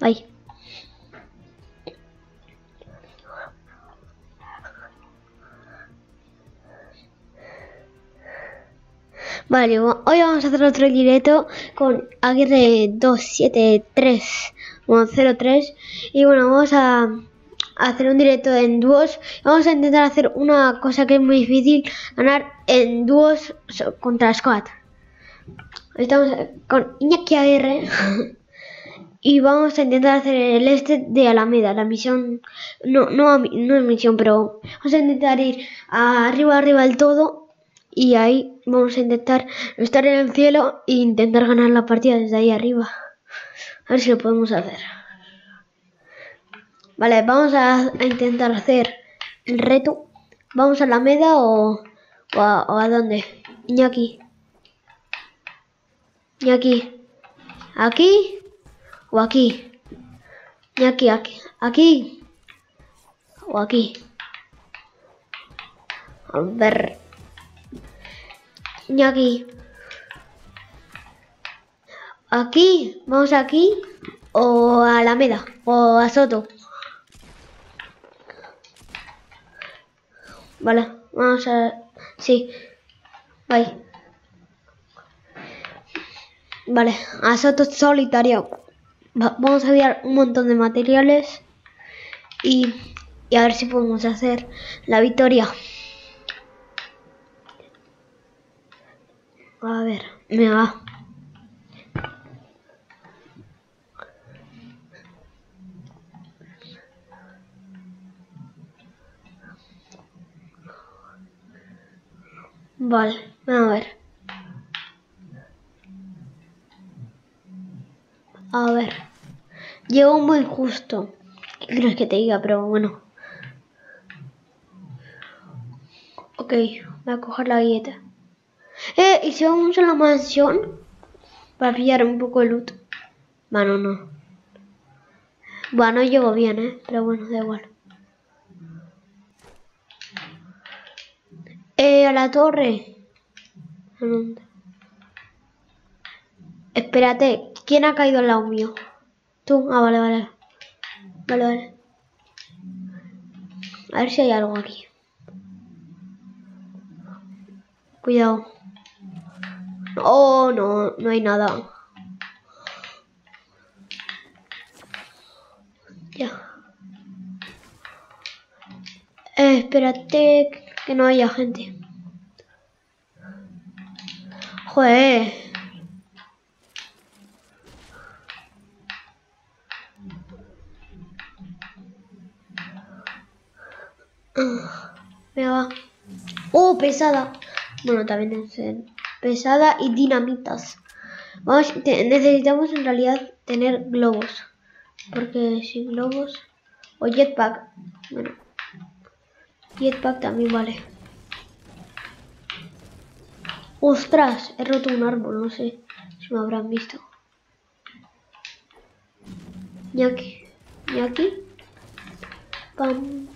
Bye. Vale, hoy vamos a hacer otro directo con Aguirre 273-103 y bueno, vamos a hacer un directo en dúos. Vamos a intentar hacer una cosa que es muy difícil, ganar en dúos contra Squad. Estamos con Iñaki Aguirre y vamos a intentar hacer el de Alameda, la misión, no es misión, pero vamos a intentar ir arriba del todo. Y ahí vamos a intentar estar en el cielo e intentar ganar la partida desde ahí arriba. A ver si lo podemos hacer. Vale, vamos a intentar hacer el reto. ¿Vamos a la Alameda o a dónde? Iñaki. Iñaki. ¿Aquí? ¿O aquí? Iñaki, aquí. ¿O aquí? A ver. Iñaki. ¿Aquí? ¿Vamos aquí? ¿O a Alameda? ¿O a Soto? Vale, vamos a... Sí. Bye. Vale, a Soto solitario. Vamos a enviar un montón de materiales. Y a ver si podemos hacer la victoria. A ver, me va. Vale, a ver. A ver. Llegó muy justo. ¿Qué crees que te diga? Pero bueno. Ok, voy a coger la galleta. ¿Y si vamos a la mansión? Para pillar un poco de loot. Bueno, no. Bueno, llego bien, pero bueno, da igual. A la torre. Espérate, ¿quién ha caído al lado mío? Tú, vale. Vale. A ver si hay algo aquí. Cuidado. Oh, no hay nada. Ya. Espérate que no haya gente. Joder. Venga, va. Oh, pesada. Bueno, también es pesada y dinamitas. Vamos, necesitamos en realidad tener globos. Porque sin globos... O jetpack. Bueno. Jetpack también vale. ¡Ostras! He roto un árbol, no sé si me habrán visto. ¿Y aquí? Pam.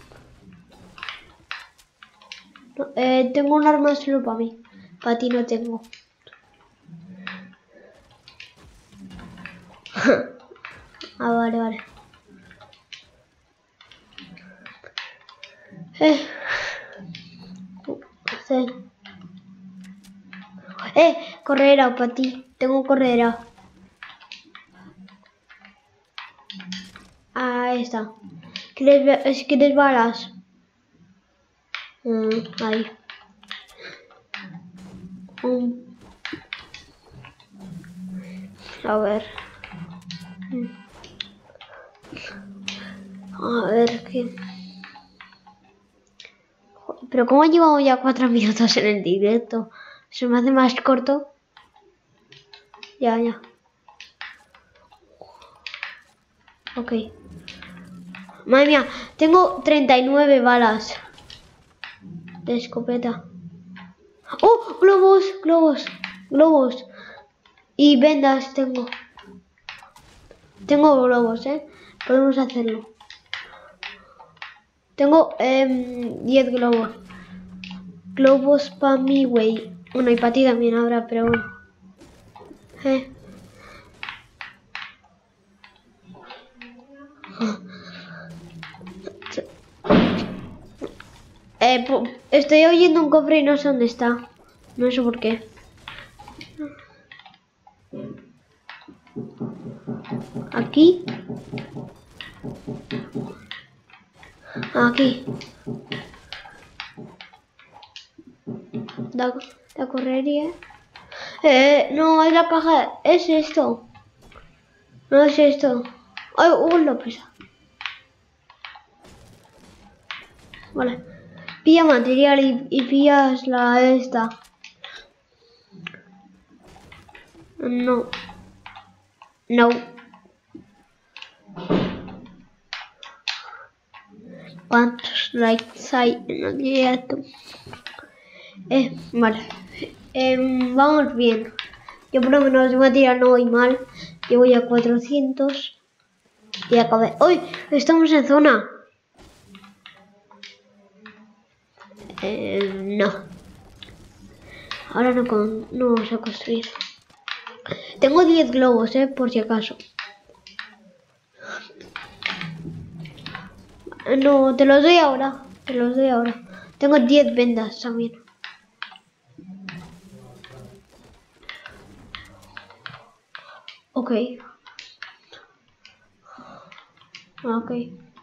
No, tengo un arma solo para mí. Para ti no tengo. Vale. Corredera para ti. Tengo corredera. Ahí está. ¿Quieres balas? Ahí. A ver. A ver qué. Pero ¿cómo llevamos ya 4 minutos en el directo? Se me hace más corto. Ya. Ok. Madre mía, tengo 39 balas de escopeta. ¡Oh! Globos. Y vendas tengo. Tengo globos, Podemos hacerlo. Tengo 10 globos. Globos para mí, güey. Bueno, y para ti también habrá, pero bueno. Estoy oyendo un cofre y no sé dónde está. No sé por qué. Aquí. Aquí. La correría. No, es la caja. Es esto. No es esto. Ay, lo pesa. Vale. Pilla material y pillas la esta. No. No. ¿Cuántos likes hay en el directo? Vale. Vamos bien. Yo por lo menos de material no voy mal. Yo voy a 400. Y acabé. ¡Uy! Estamos en zona. No. Ahora no vamos a construir. Tengo 10 globos, por si acaso. No, te los doy ahora. Te los doy ahora. Tengo 10 vendas también. Ok. Ok.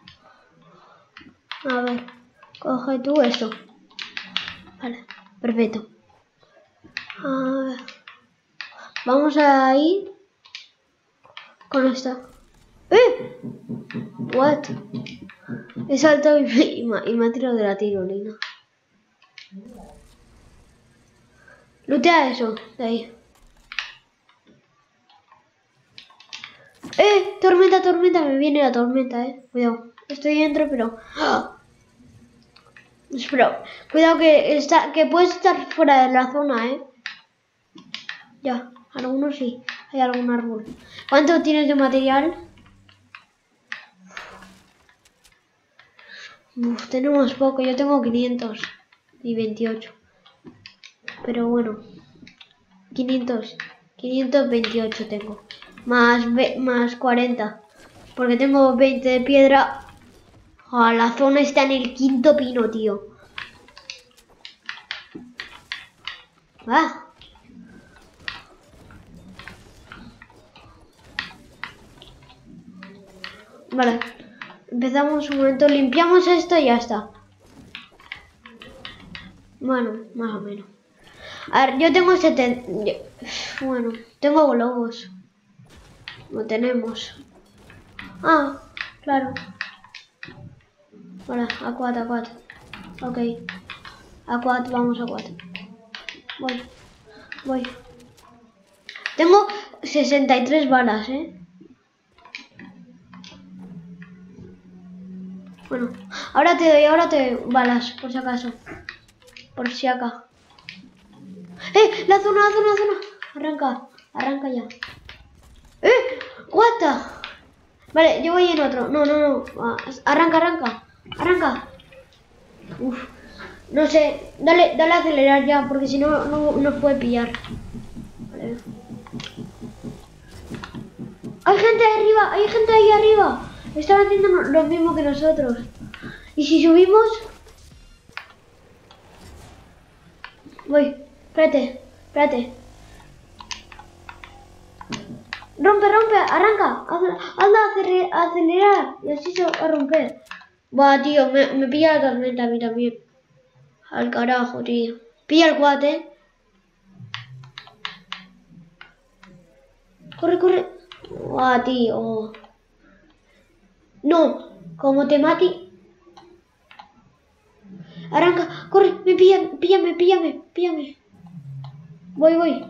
A ver. Coge tú esto. Vale. Perfecto. A ver. Vamos a ir con esta. What? He saltado y me ha tirado de la tirolina. Lootea eso, de ahí. Tormenta, me viene la tormenta, Cuidado. Estoy dentro, pero... ¡Ah! Espera, cuidado que puedes estar fuera de la zona, Ya, algunos sí. Hay algún árbol. ¿Cuánto tienes de material? Tenemos poco, yo tengo 500 y 28. Pero bueno, 528 tengo. Más 40. Porque tengo 20 de piedra. La zona está en el 5.º pino, tío. Vale. Empezamos un momento, limpiamos esto y ya está. Bueno, más o menos. A ver, yo tengo 70... Bueno, tengo globos. Lo tenemos. Claro. Vale, a 4. Ok. A 4, vamos a 4. Voy. Tengo 63 balas, Bueno, ahora te doy balas, por si acaso. Por si acá. La zona. Arranca ya. What the... Vale, yo voy en otro. No. Arranca. Uf. No sé, dale a acelerar ya, porque si no nos puede pillar. Vale. Hay gente ahí arriba. Están haciendo lo mismo que nosotros. ¿Y si subimos? Voy, espérate. Rompe, arranca. Anda a acelerar. Y así se va a romper. Buah, tío, me pilla la tormenta a mí también. Al carajo, tío. Pilla el cuate. Corre. Buah, tío. No, como te mate. Arranca, corre, píllame. Voy.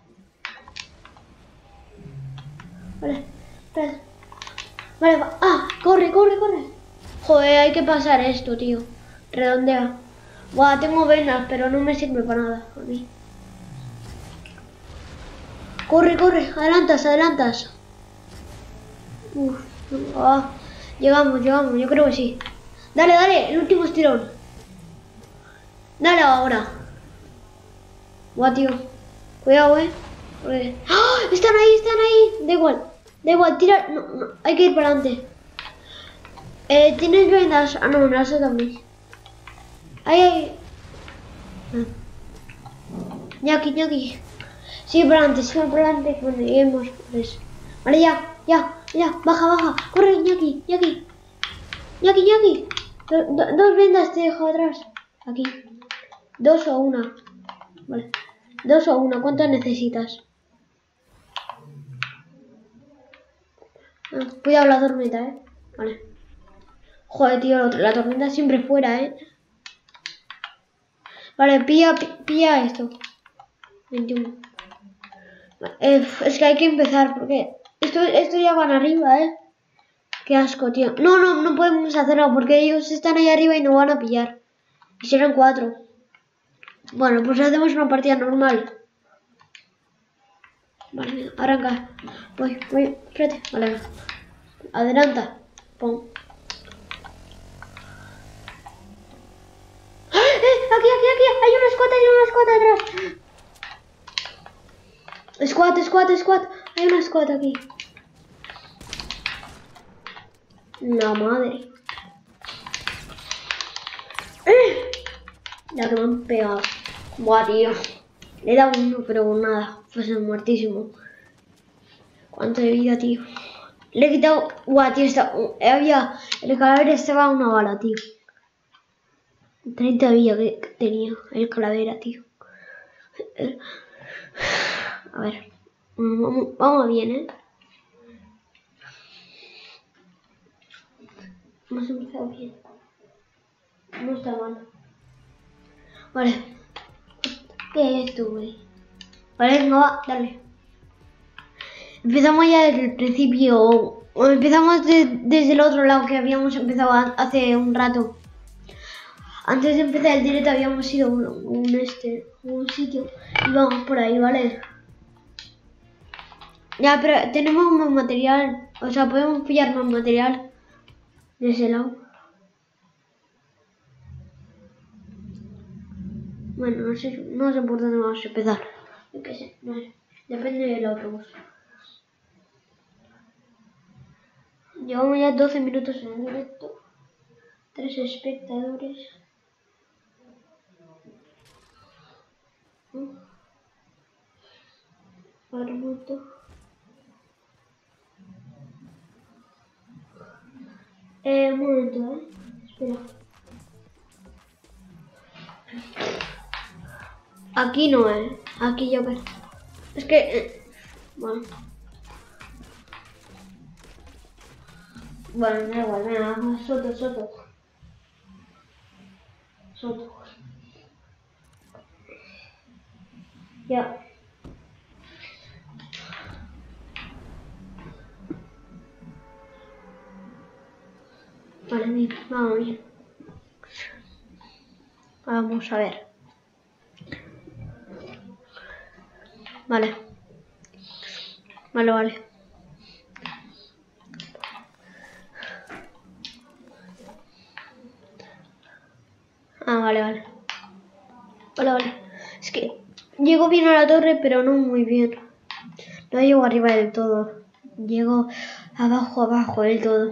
Vale, espera. Vale, va. Corre. Joder, hay que pasar esto, tío. Redondea. Buah, tengo venas, pero no me sirve para nada a mí. Corre, adelantas. Llegamos, yo creo que sí. Dale, el último estirón. Dale ahora. Buah, tío. Cuidado, Porque... Están ahí. Da igual, tira. No, hay que ir para adelante. ¿Tienes vendas? No, eso también. ¡Ay, ay! Ñaki, ñaki. Sigue por adelante, cuando lleguemos, pues. Vale, ya. Baja, baja. Corre, ñaki, ñaki. Ñaki, ñaki. Dos vendas te dejo atrás. Aquí. 2 o 1. Vale. 2 o 1. ¿Cuántas necesitas? Cuidado la tormenta, Vale. Joder, tío, la tormenta siempre fuera, Vale, pilla esto. 21. Es que hay que empezar porque esto ya van arriba, Qué asco, tío. No podemos hacerlo porque ellos están ahí arriba y no van a pillar. Y serán 4. Bueno, pues hacemos una partida normal. Vale, arranca. Voy, espérate. Vale, adelanta. Pum. Aquí. Hay una squad atrás. Squad. Hay una squad aquí. La madre. Ya que me han pegado. Buah, tío. Le he dado uno, pero con nada. Pues es muertísimo. ¿Cuánto de vida, tío? Le he quitado... Buah, tío, el calavera estaba a una bala, tío. 30 de vida que tenía el calavera, tío. A ver. Vamos bien, Hemos empezado bien. No está mal. Vale. ¿Qué es esto, güey? Vale, venga, va, dale. Empezamos ya desde el principio. O empezamos desde el otro lado que habíamos empezado hace un rato. Antes de empezar el directo habíamos ido a un sitio. Y vamos por ahí, ¿vale? Ya, pero tenemos más material. O sea, podemos pillar más material de ese lado. Bueno, no sé por dónde vamos a empezar. Yo qué sé, no sé. Depende del autobús. Llevamos ya 12 minutos en el directo. 3 espectadores. Marmoto. Un momento, Espera. Aquí no, Aquí yo creo. Es que... bueno. Bueno, da igual, venga, Soto. Ya. Vale, bien, vamos bien. Vamos a ver. Vale. Vale. Es que llego bien a la torre, pero no muy bien. No llego arriba del todo. Llego abajo del todo.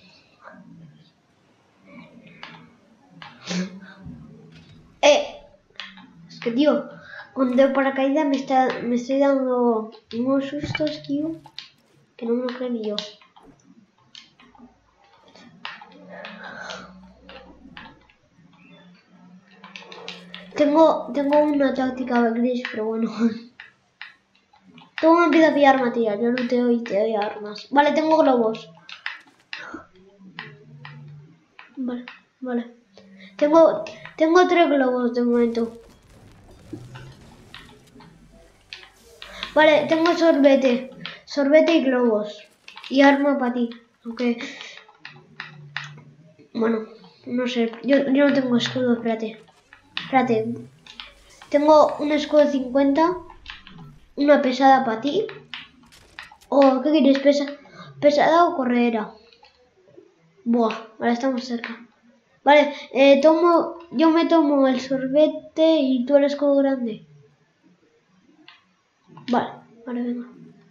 Es que, tío, con el paracaídas me estoy dando unos sustos, tío, que no me lo creo ni yo. Tengo una táctica gris, pero bueno. Todo me empieza a pillar material, yo no te doy armas. Vale, tengo globos. Vale. Tengo 3 globos de momento. Vale, tengo sorbete y globos. Y arma para ti. Aunque... bueno, no sé. Yo no tengo escudo, espérate. Tengo un escudo de 50. Una pesada para ti. ¿O qué quieres? ¿Pesada o corredera? Buah, vale, estamos cerca. Vale, yo me tomo el sorbete y tú el escudo grande. Vale, venga.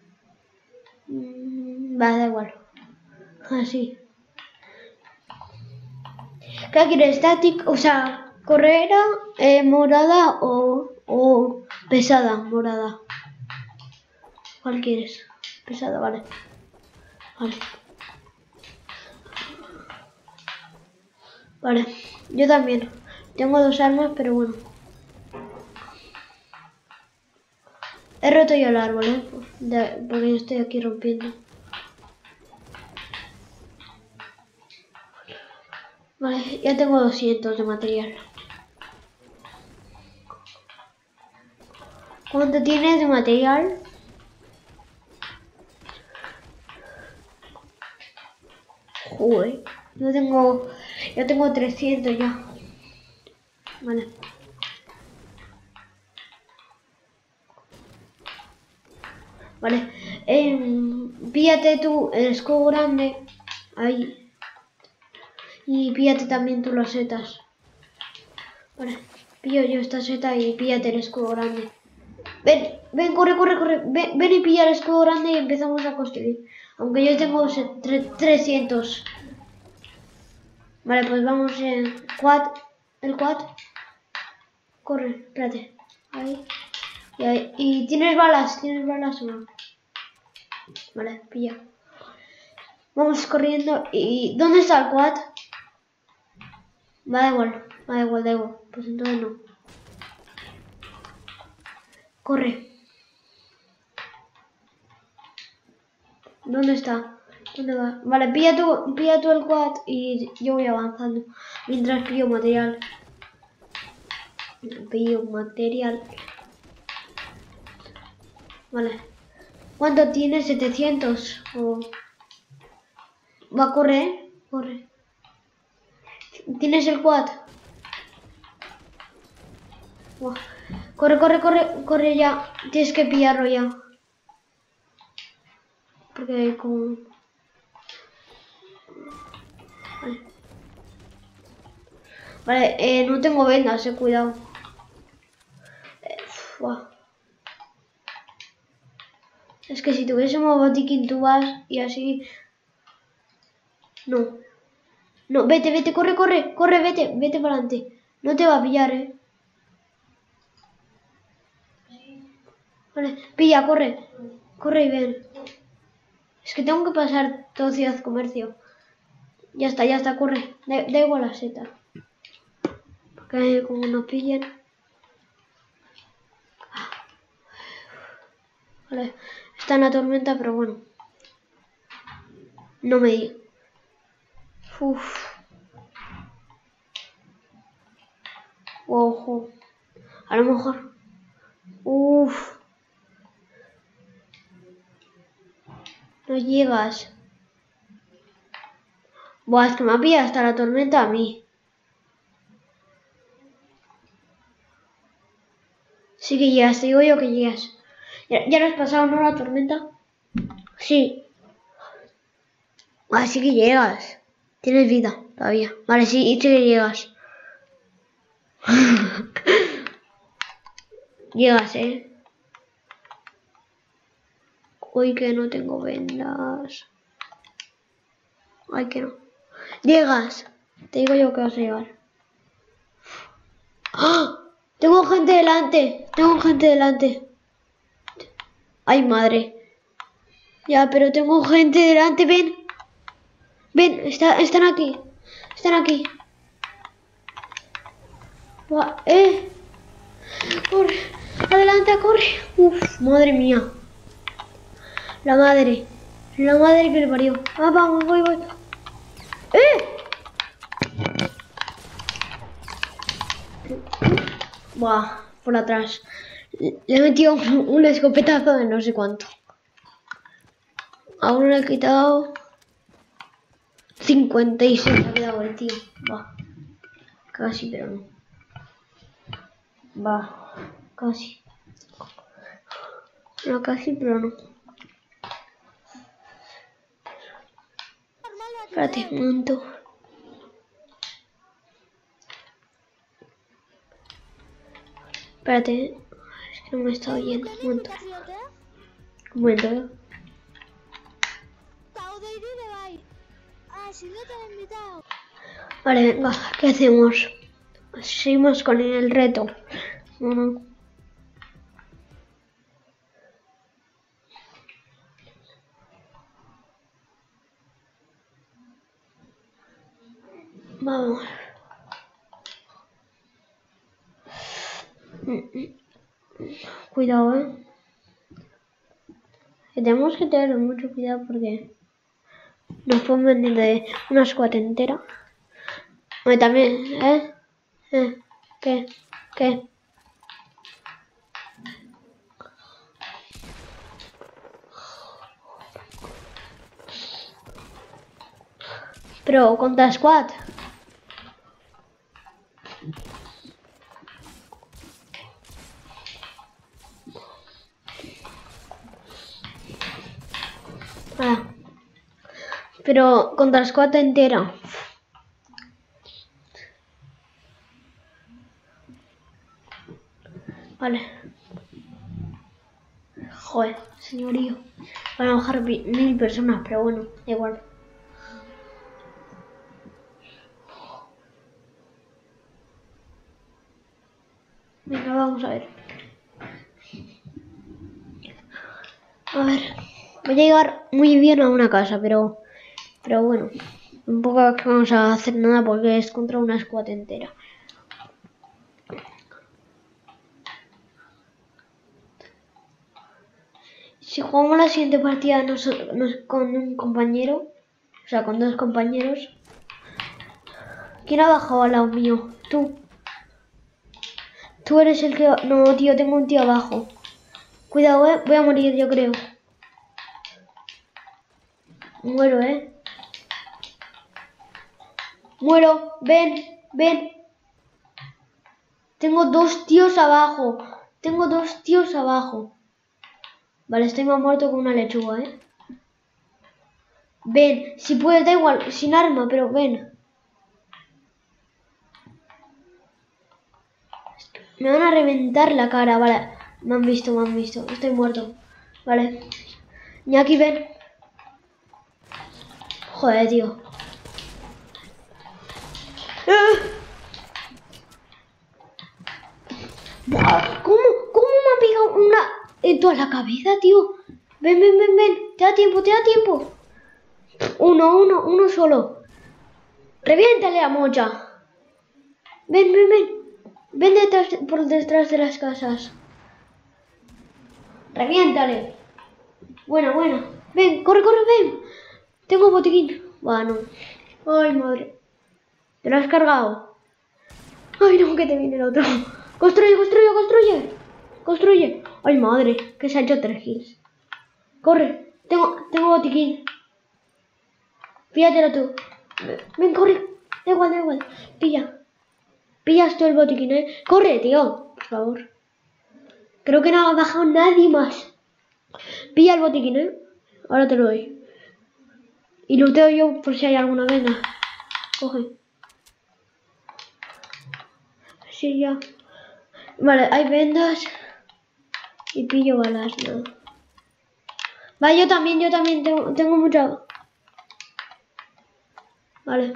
Vale, da igual. Así. ¿Qué quieres? Static, o sea, Correra, morada o pesada, morada. ¿Cuál quieres? Pesada, vale. Vale. Vale, yo también. Tengo 2 armas, pero bueno. He roto yo el árbol, porque yo estoy aquí rompiendo. Vale, ya tengo 200 de material. ¿Cuánto tienes de material? Joder, yo tengo 300 ya. Vale. Vale, píllate tú el escudo grande. Ahí. Y píllate también tú las setas. Vale, pillo yo esta seta y píllate el escudo grande. Ven, corre. Ven y pilla el escudo grande y empezamos a construir. Aunque yo tengo 300. Vale, pues vamos en quad. El quad. Corre, espérate. Ahí. Y ahí. Y tienes balas o no. Vale, pilla. Vamos corriendo. ¿Y dónde está el quad? Da igual. Pues entonces no. Corre. ¿Dónde está? ¿Dónde va? Vale, pilla tú el quad y yo voy avanzando. Mientras pillo material. Vale. ¿Cuánto tienes? 700. Va a correr. Corre. ¿Tienes el quad? Wow. Corre ya. Tienes que pillarlo ya. Porque como... Vale, no tengo vendas, cuidado. Es que si tuviésemos botiquín tú vas y así... No. No, vete, corre, vete para adelante. No te va a pillar, Vale, pilla, corre. Corre y ven. Es que tengo que pasar todo Ciudad Comercio. Ya está, corre. Da igual la seta. Porque como nos pillen... Vale, está en la tormenta, pero bueno. No me di. Ojo. A lo mejor. No llegas. Buah, es que me ha pillado hasta la tormenta a mí. Sí que llegas, te digo yo que llegas. ¿Ya lo has pasado, no, la tormenta? Sí. Sí que llegas. Tienes vida todavía. Vale, sí que llegas. Llegas, Uy, que no tengo vendas. Ay, que no. Llegas. Te digo yo que vas a llegar. ¡Ah! Tengo gente delante. Ay, madre. Ya, pero tengo gente delante. Ven, están aquí. Corre, adelante, corre. Uf, madre mía. La madre que le parió. Vamos, voy. Buah, por atrás. Le he metido un escopetazo de no sé cuánto. A uno le he quitado 56, ha quedado el tío. Va. Casi, pero no. Va. Casi. No, casi, pero no. Espérate, un momento. Espérate. Es que no me está oyendo. Un momento. Vale, venga, ¿qué hacemos? Seguimos con el reto. Bueno. Vamos. Cuidado, que tenemos que tener mucho cuidado porque nos pueden venir de una squad entera. También, ¿Qué? Pero contra squad. Pero contra squad entera. Vale. Joder, señorío. Van a bajar 1000 personas, pero bueno, da igual. Venga, vamos a ver. A ver, voy a llegar muy bien a una casa, pero bueno, tampoco vamos a hacer nada porque es contra una squad entera. Si jugamos la siguiente partida con un compañero, o sea, con 2 compañeros. ¿Quién ha bajado al lado mío? Tú. Tú eres el que... No, tío, tengo un tío abajo. Cuidado, voy a morir, yo creo. Muero, Muero, ven. Tengo 2 tíos abajo. Vale, estoy más muerto que una lechuga, Ven, si puedes, da igual, sin arma, pero ven. Me van a reventar la cara, vale. Me han visto. Estoy muerto. Vale. Ñaki, ven. Joder, tío. ¿Cómo me ha pegado una en toda la cabeza, tío? Ven. Te da tiempo. Uno solo. Reviéntale a Mocha. Ven. Ven por detrás de las casas. Reviéntale. Buena. Ven, corre, ven. Tengo botiquín. Bueno. Ay, madre. ¿Te lo has cargado? Ay, no, que te viene el otro. Construye. Ay, madre, que se ha hecho 3 kills. Corre. Tengo botiquín. Píllatelo tú. Ven, corre. Da igual. Pillas todo el botiquín, Corre, tío. Por favor. Creo que no ha bajado nadie más. Pilla el botiquín, Ahora te lo doy. Y looteo yo por si hay alguna venda. Coge. Sí, ya. Vale, hay vendas. Y pillo balas, no. Vale, yo también tengo mucha. Vale.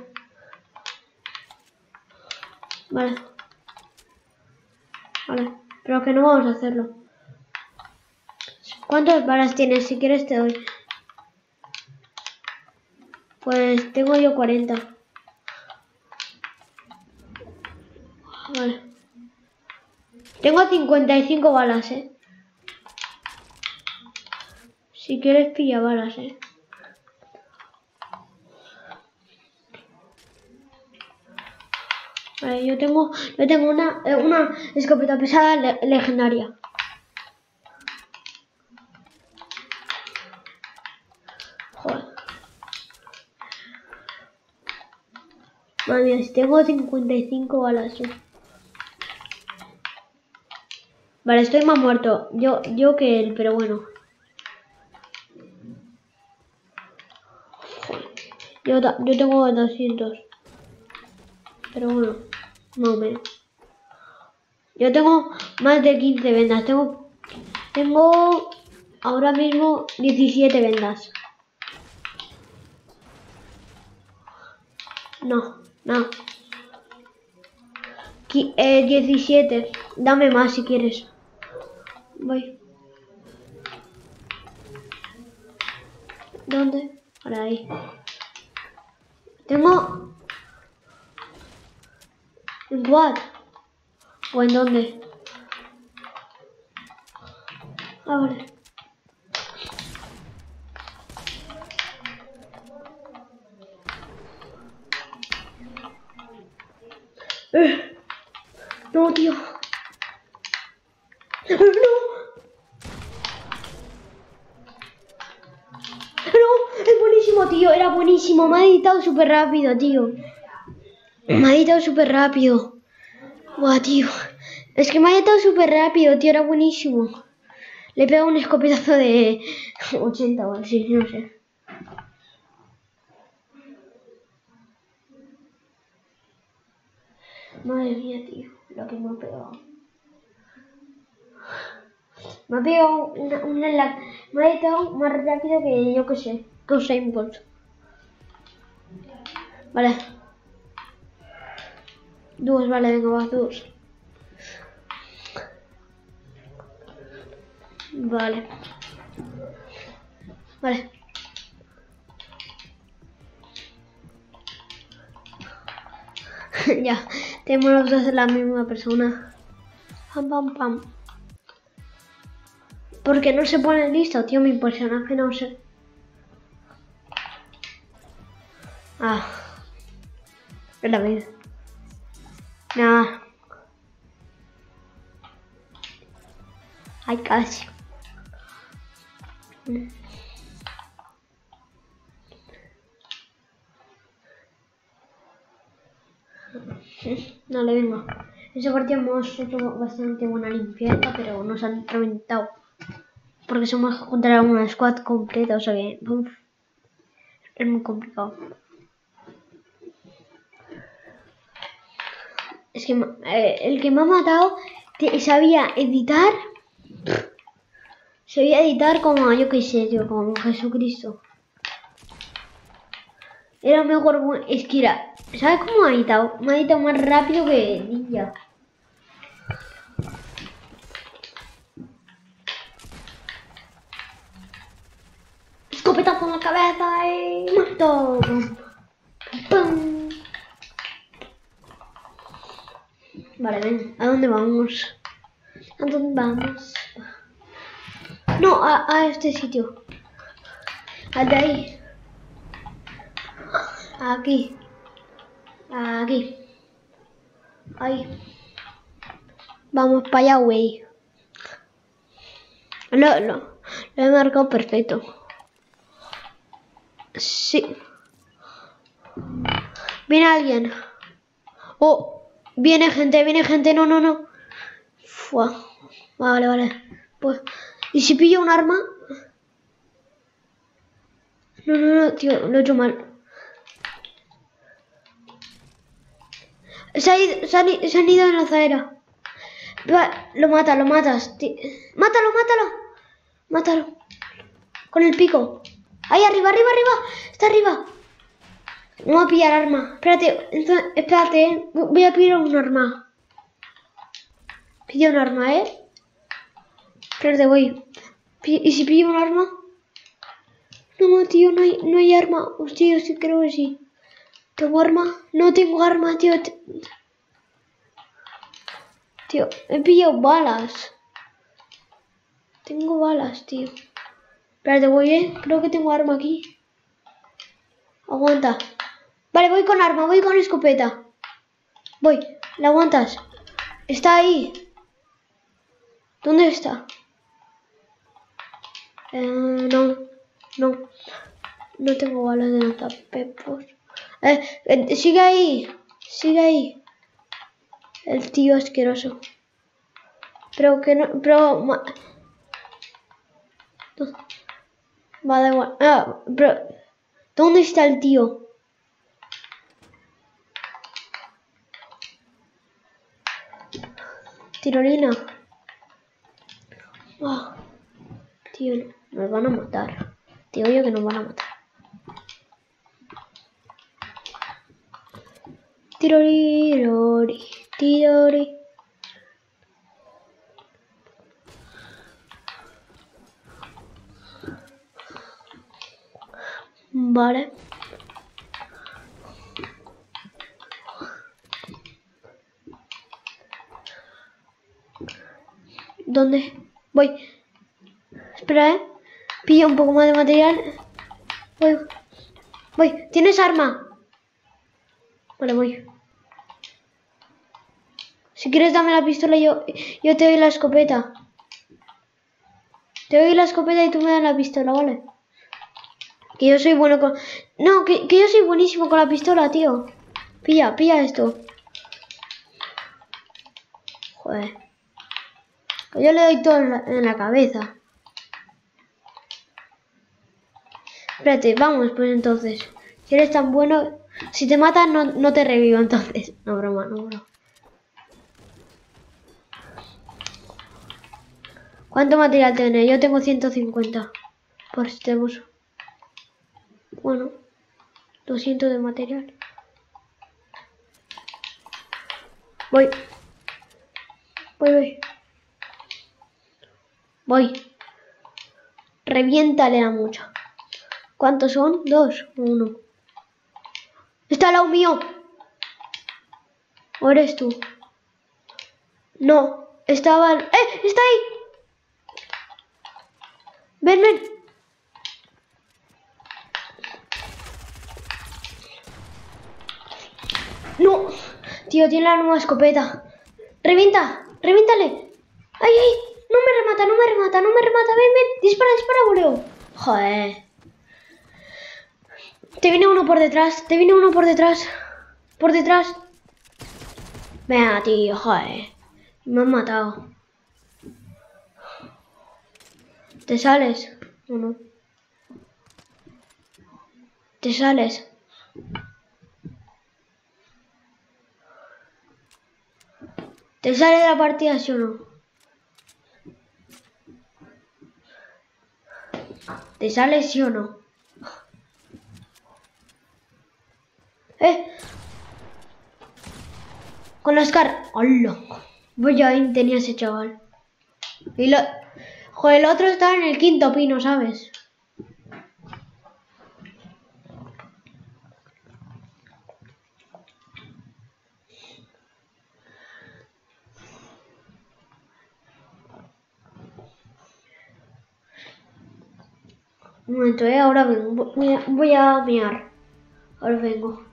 Pero que no vamos a hacerlo. ¿Cuántas balas tienes? Si quieres te doy. Pues tengo yo 40. Vale. Tengo 55 balas, Si quieres pilla balas, Vale, yo tengo una escopeta pesada legendaria. Joder. Madre mía, si tengo 55 balas, Vale, estoy más muerto. Yo que él, pero bueno. Yo tengo 200. Pero bueno, más o menos. Yo tengo más de 15 vendas. Tengo ahora mismo 17 vendas. No. 17. Dame más si quieres. Voy. ¿Dónde? Por ahí. Tengo... ¿En what? ¿O en dónde? Ah, vale. No, tío. No. No, es buenísimo, tío. Era buenísimo. Me ha editado súper rápido, tío. Me ha editado súper rápido. Buah, tío. Es que me ha editado súper rápido, tío. Era buenísimo. Le he pegado un escopetazo de 80 o así, no sé. Madre mía, tío. Lo que me ha pegado. Me ha pegado me ha editado más rápido que yo que sé. Que Usain Bolt. Vale. Dos, vale, venga, va, dos. Vale. Vale. Ya, tenemos los dos de la misma persona. Pam, pam, pam. ¿Por qué no se pone listo, tío? Mi personaje no sé. Ah. Es la vida. Nada. Ay, casi. No le vengo. Esa partida hemos hecho bastante buena limpieza, pero nos han reventado. Porque somos contra una squad completa, o sea que es muy complicado. Es que el que me ha matado sabía editar. Sabía editar como, yo qué sé, tío, como Jesucristo. Era mejor, es que era, ¿sabes cómo ha editado? Me ha editado más rápido que Ninja. Escopetazo en la cabeza y muerto. ¡Pum! Vale, ven, ¿a dónde vamos? ¿A dónde vamos? No, a este sitio. Al de ahí. Aquí. Aquí. Ahí. Vamos para allá, güey. Lo he marcado perfecto. Sí. Viene alguien. Oh, viene gente. No. Fua. Vale. Pues, ¿y si pillo un arma? No, tío, lo he hecho mal. Se han ido en la acera. Lo matas. Mátalo. Con el pico. Ahí arriba. Está arriba. No voy a pillar arma. Espérate. Voy a pillar un arma. Pilla un arma, Espérate, voy. ¿Y si pillo un arma? No, tío, no hay arma. Hostia, sí creo que sí. ¿Tengo arma? No tengo arma, tío. Tío, he pillado balas. Tengo balas, tío. Espérate, voy, Creo que tengo arma aquí. Aguanta. Vale, voy con arma, voy con escopeta. Voy, ¿la aguantas? Está ahí. ¿Dónde está? No tengo balas de lanzapepos. Sigue ahí. El tío asqueroso. Pero que no... Va, da igual. Pero... ¿Dónde está el tío? Tirolina. Oh, tío, nos van a matar. Digo yo que nos van a matar. Tirolirori. Tiori. Vale. ¿Dónde? Voy. Espera, Pilla un poco más de material. Voy. ¿Tienes arma? Vale, voy. Si quieres dame la pistola y yo te doy la escopeta. Te doy la escopeta y tú me das la pistola, ¿vale? Que yo soy bueno con... No, que yo soy buenísimo con la pistola, tío. Pilla esto. Joder. Que yo le doy todo en la cabeza. Espérate, vamos pues entonces. Si eres tan bueno... Si te matan no te revivo entonces. No, broma. ¿Cuánto material tenés? Yo tengo 150. Por si tenemos... Bueno, 200 de material. Voy. Reviéntale a mucho. ¿Cuántos son? 2 o 1. Está al lado mío. ¿O eres tú? No, estaba... ¡Está ahí! Ven. No, tío, tiene la nueva escopeta. Reviéntale. ¡Ay! No me remata. Ven. Dispara, boleo. Joder. Te viene uno por detrás. Por detrás. Venga, tío, joder. Me han matado. ¿Te sales o no? ¿Te sales? ¿Te sales de la partida, sí o no? ¿Te sales, sí o no? Con la Scar. ¡Hola! Voy ahí tenía ese chaval. Y joder, el otro estaba en el 5.º pino, ¿sabes? Un momento, ahora vengo. Voy a mirar. Ahora vengo.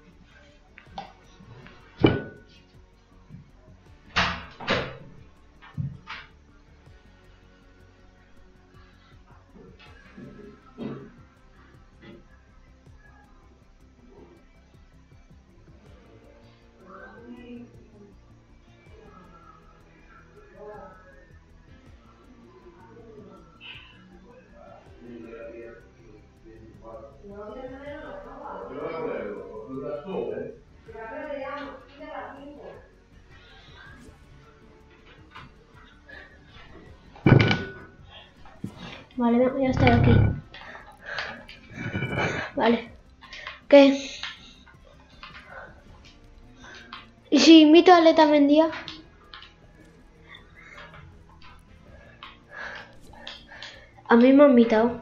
Vale, ya estoy aquí. Vale. ¿Qué? ¿Y si invito a Leta Mendía? A mí me han invitado.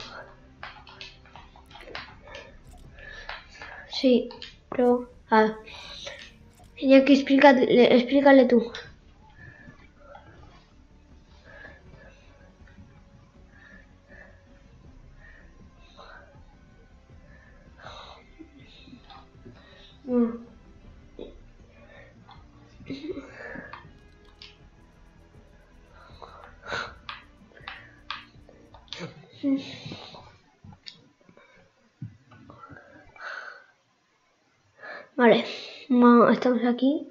Sí, pero... Iñaki, explícale tú. Vale, estamos aquí.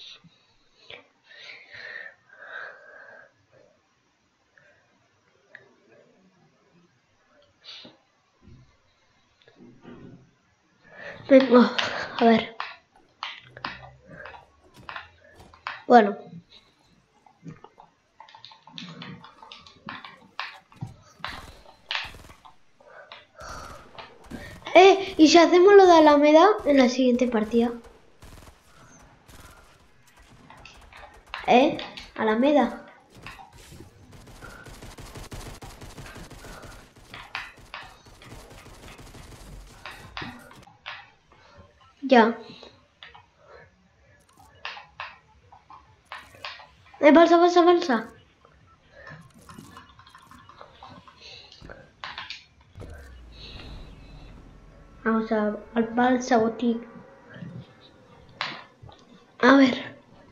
Venga, a ver. Bueno. ¿Y si hacemos lo de Alameda en la siguiente partida? Alameda. Ya. Balsa. Vamos al balsa botín. A ver.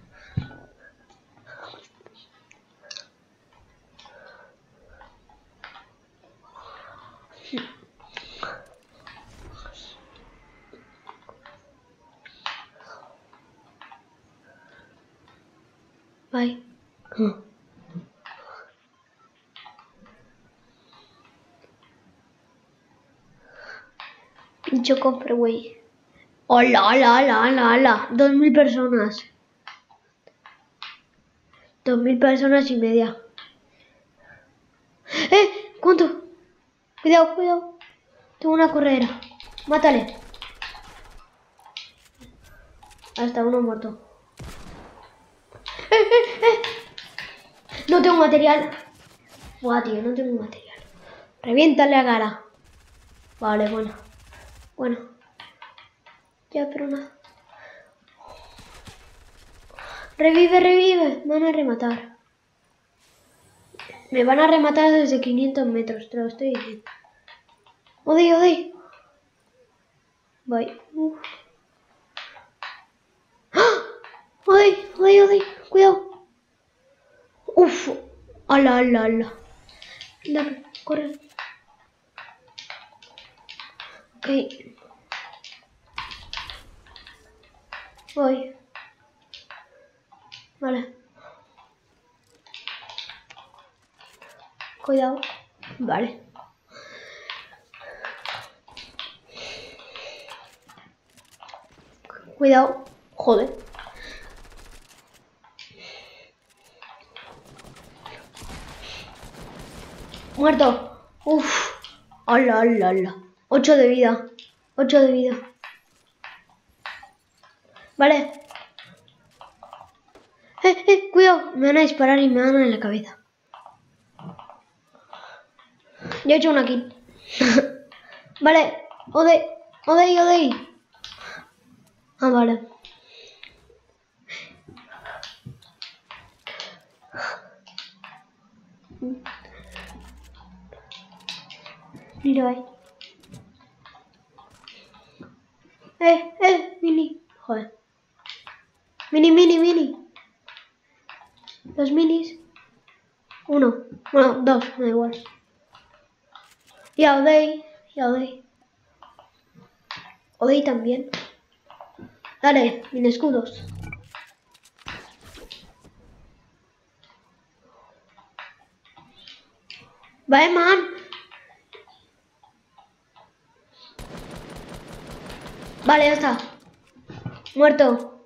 Bye. Pincho cofre, güey. Hola. 2000 personas. 2000 personas y media. ¿Cuánto? Cuidado. Tengo una corredera. Mátale. Hasta uno muerto. No tengo material. Buah, tío, no tengo material. Reviéntale la cara. Vale, bueno. Ya, pero nada. Revive. Me van a rematar. Me van a rematar desde 500 metros, te lo estoy diciendo. Odey. Bye. ¡Ah! Odey. Cuidado. Uf. Ala. Dale, corre. Ok. Voy. Vale. Cuidado. Vale. Cuidado. Joder. Muerto. Uf. Ala. 8 de vida. Vale. Cuidado. Me van a disparar y me dan en la cabeza. Yo he hecho una kill. Vale. Odey. Ah, vale. Mira ahí. Mini. Joder. Mini. Los minis. Uno. Bueno, dos, me da igual. Ya Odey. Odey también. Dale, mini escudos. Vale, man. Vale, ya está. Muerto.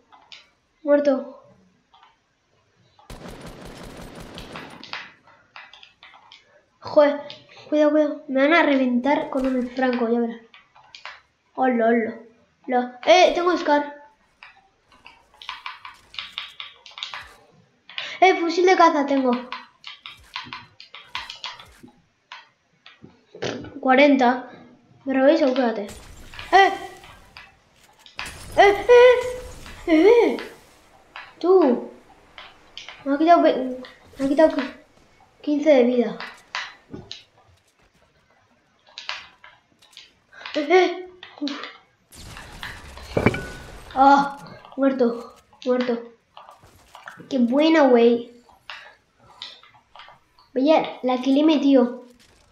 Joder, cuidado. Me van a reventar con un franco, ya verás. Hola. Tengo Scar. Fusil de caza tengo. 40. ¿Me robéis o quédate? Tú. Me ha quitado 15 de vida. Ah, muerto. Qué buena, güey. Vaya, la que le metió.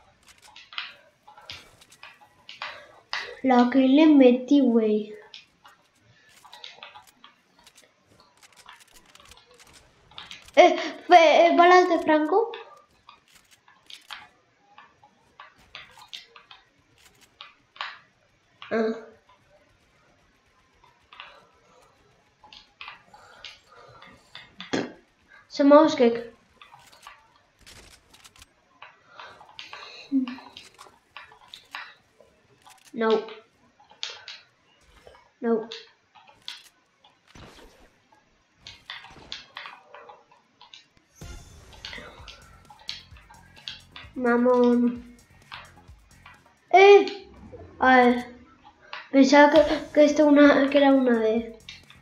La que le metí, güey. ¿Balas de Franco? Ah. Somos que... No. Mamón. A ver. Pensaba que esto que era una de...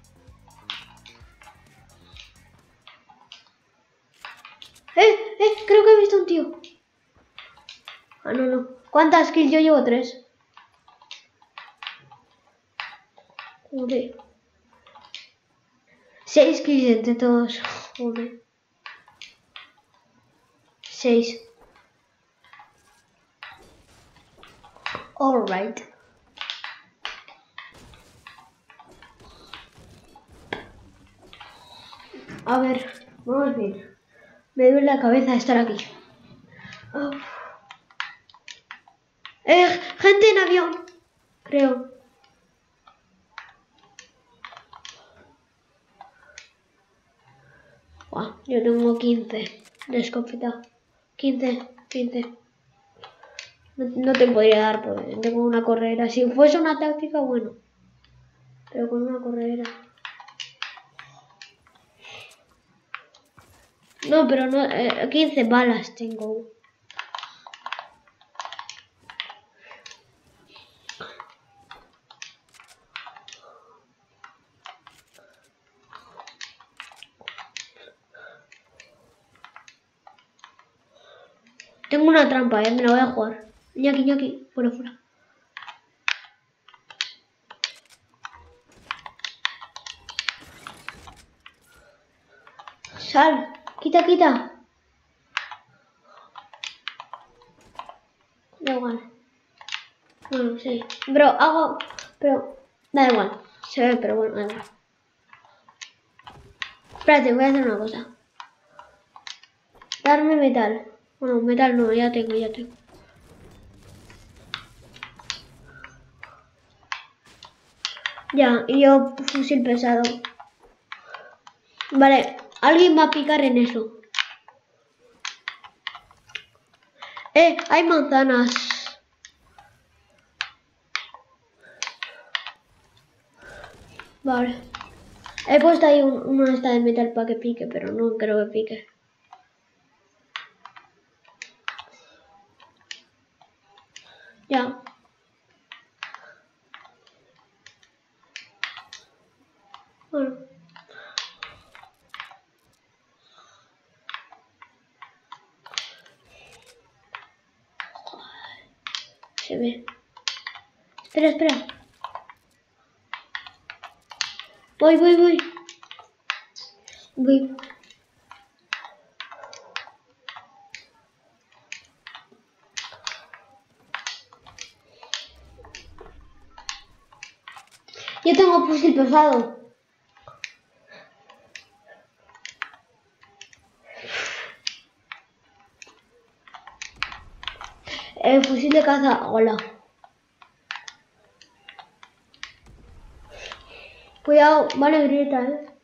Creo que he visto un tío. Ah, no. ¿Cuántas kills? Yo llevo 3. Joder. 6 kills entre todos. Joder. 6. Alright. A ver, vamos bien. Me duele la cabeza estar aquí. Oh. Gente en avión. Creo. Wow, yo tengo 15 de escopeta. 15. No te podría dar porque tengo una corredera. Si fuese una táctica, bueno. Pero con una corredera. No, pero no. 15 balas tengo. Tengo una trampa, me la voy a jugar. Ñaki, fuera. Sal, quita. Da igual. Bueno, sí. Pero da igual. Se ve, pero bueno, da igual. Espérate, voy a hacer una cosa. Darme metal. Bueno, metal no, ya tengo. Ya, y yo fusil pesado. Vale, alguien va a picar en eso. Hay manzanas. Vale. He puesto ahí una esta de metal para que pique, pero no creo que pique. Ya. Bueno. Se ve. Espera. Voy. Yo tengo fusil pesado. El fusil de caza, hola. Cuidado, vale, grieta,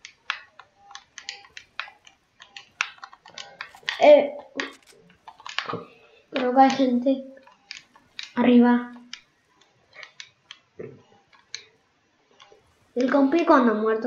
Creo que hay gente arriba. El compi cuando ha muerto.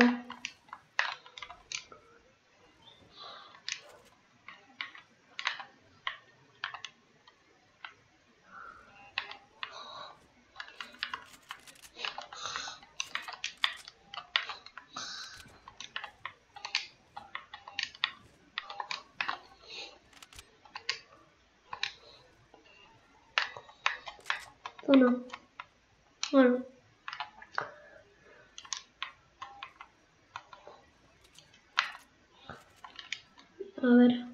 Bueno. A ver.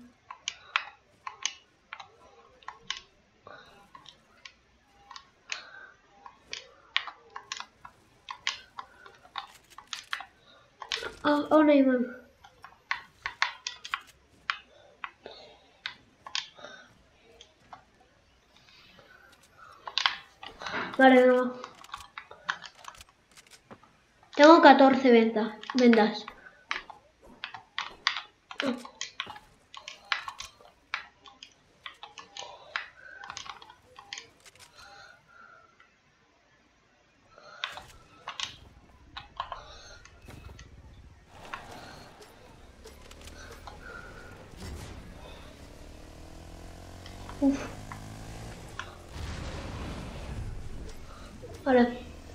Oh, no hay más. Vale, no. Tengo 14 vendas. Uf. Vale.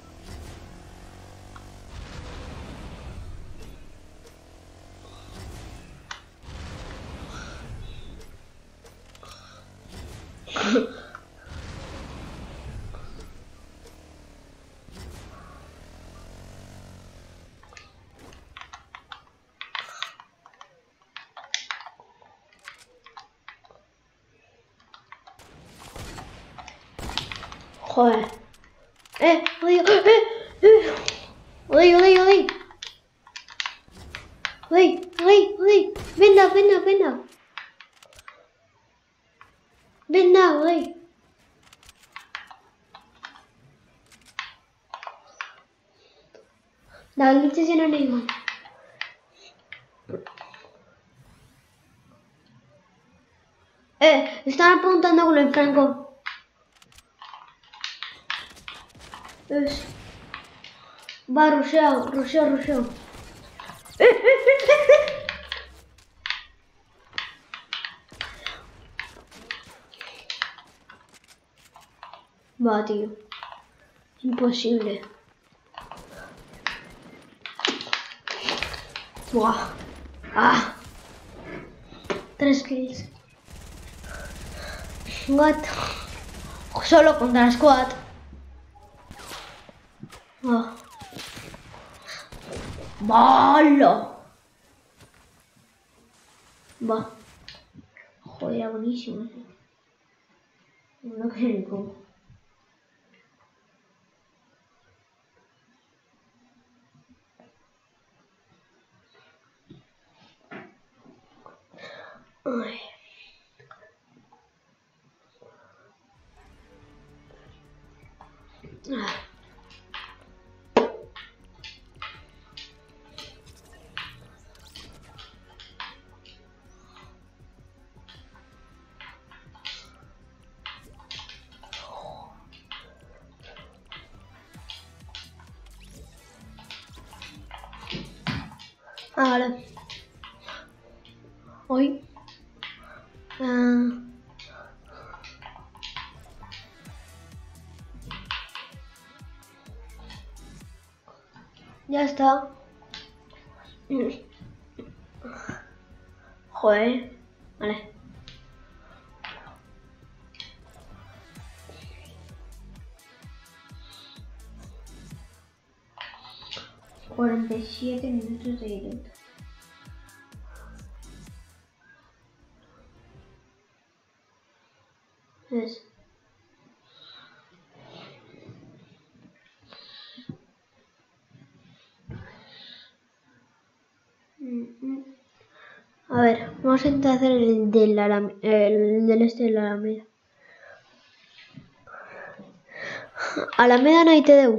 Joder. Odio. Odio. Uy. Venda. Venda, uy. La leche si no hay más. Están apuntando con el franco. Va, rusheo. Va, tío. Imposible. Buah. 3 kills. What? Solo contra la squad. ¡Bala! Va. Joder, era buenísimo. No sé ni cómo. Ay. Vale. Hoy. Ya está. Joder. Vale. $47 minutos de directo. Es. A ver, vamos a intentar hacer el del Alameda. Alameda no hay TDU.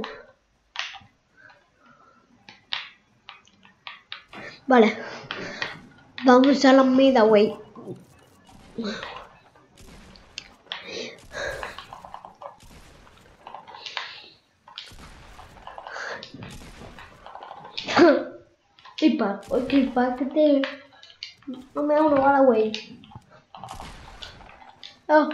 Vale. Vamos a Alameda, güey. Equipa, que te... No me da una bala, güey. Oh.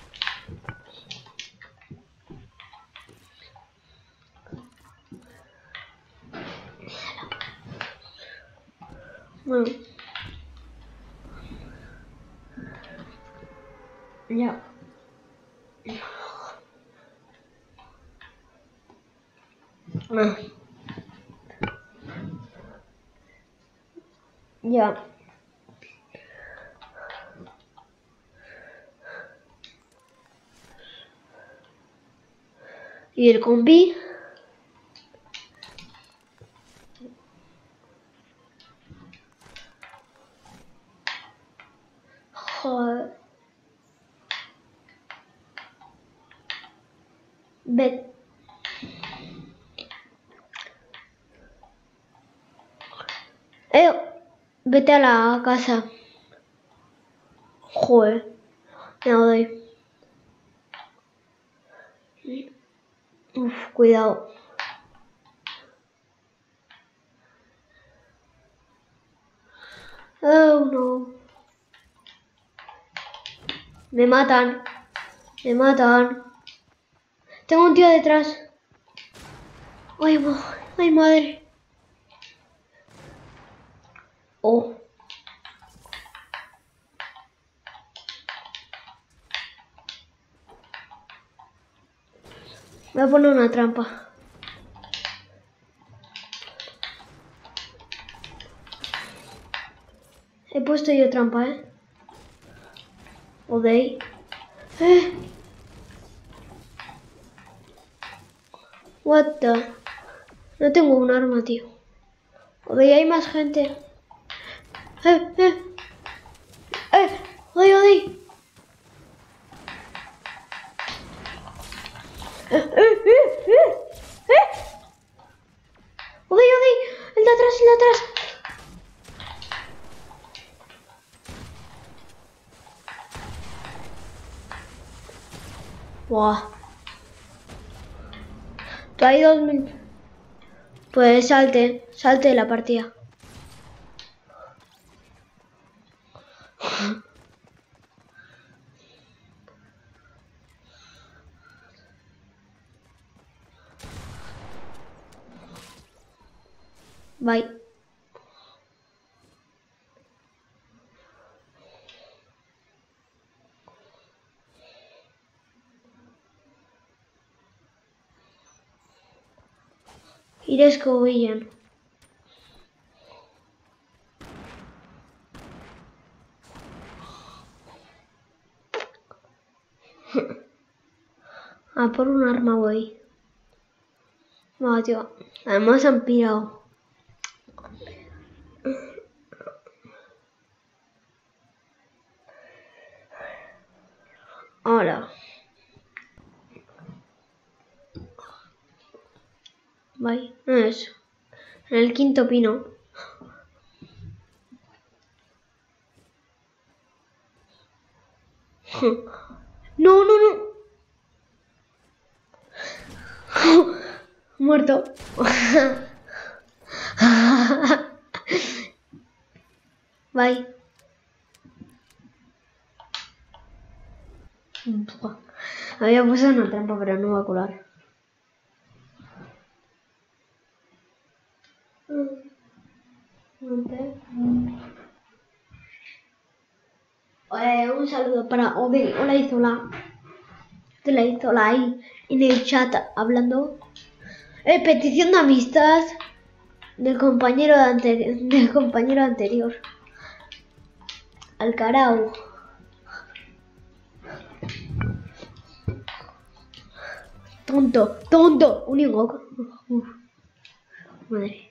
Bueno. Ya. Ya. Y el combi. Joder. Vete a la casa. Joder. Me doy. Cuidado. Oh no. Me matan. Tengo un tío detrás. Ay, ay, madre. Oh. Voy a poner una trampa. He puesto yo trampa, ¿eh? ¿Podéis? What the... No tengo un arma, tío. ¿Podéis? Hay más gente. ¡Odey! ¡Odey! ¡El de atrás, el de atrás! Buah. Tú hay 2000. Pues salte de la partida. Bye. Iré Villain. A por un arma voy. No, tío. Además han pirado. Ahora. Bye. No es eso. En el quinto pino. No, no, no. Muerto. Bye. Había puesto una trampa, pero no va a colar. Un saludo para Odi. Hola Izola. Te la Izola ahí en el chat hablando. Petición de amistad del compañero anterior. Alcarao. Tonto. Un Ingok. Madre.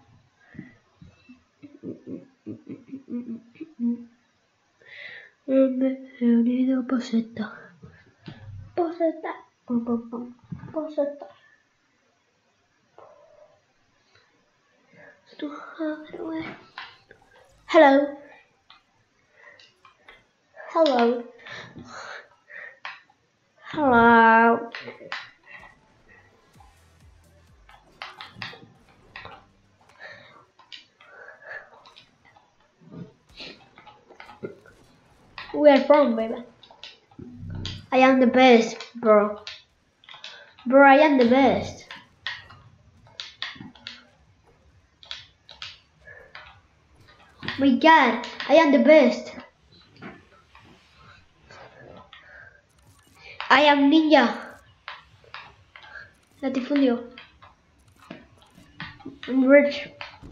He unido poseta. Hello. Where from, baby? I am the best, bro. Bro, I am the best. My God, I am the best. I am ninja. Latifundio. I'm rich.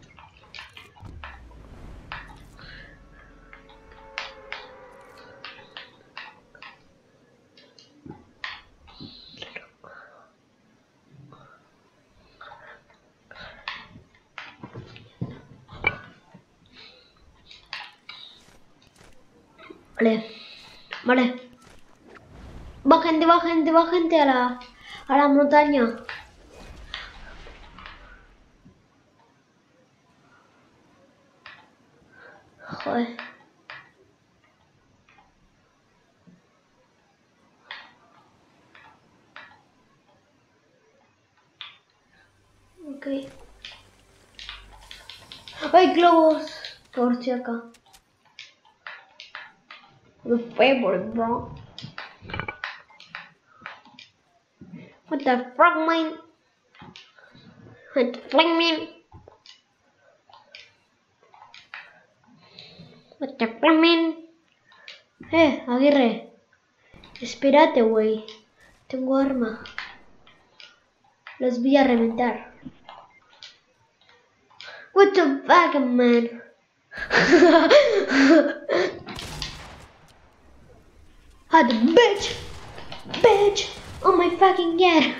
Vale. Va gente a la montaña. Joder. Ok. ¡Ay, globos! Torche acá. The favorite, bro. What the fuck, man? Aguirre. Espérate, güey. Tengo arma. Los voy a reventar. What the fuck, man? Ah, the bitch! Bitch! Oh my fucking god!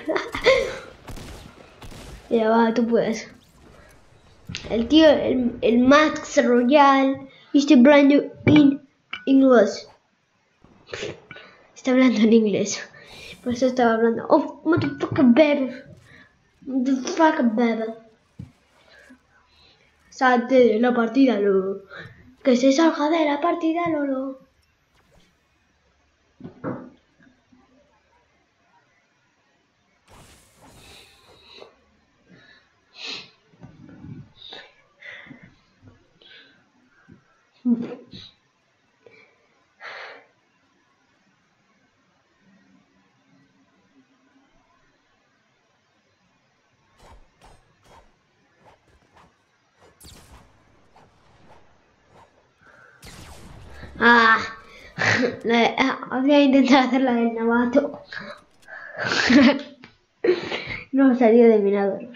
Ya va, tú puedes. El tío, el Max Royal, está hablando en inglés. Está hablando en inglés. Por eso estaba hablando. Oh, motherfucker baby. Motherfucker baby. Salte de la partida, Lolo. Que se salga de la partida, Lolo. Voy a intentar hacer la del novato. No salió de miradores.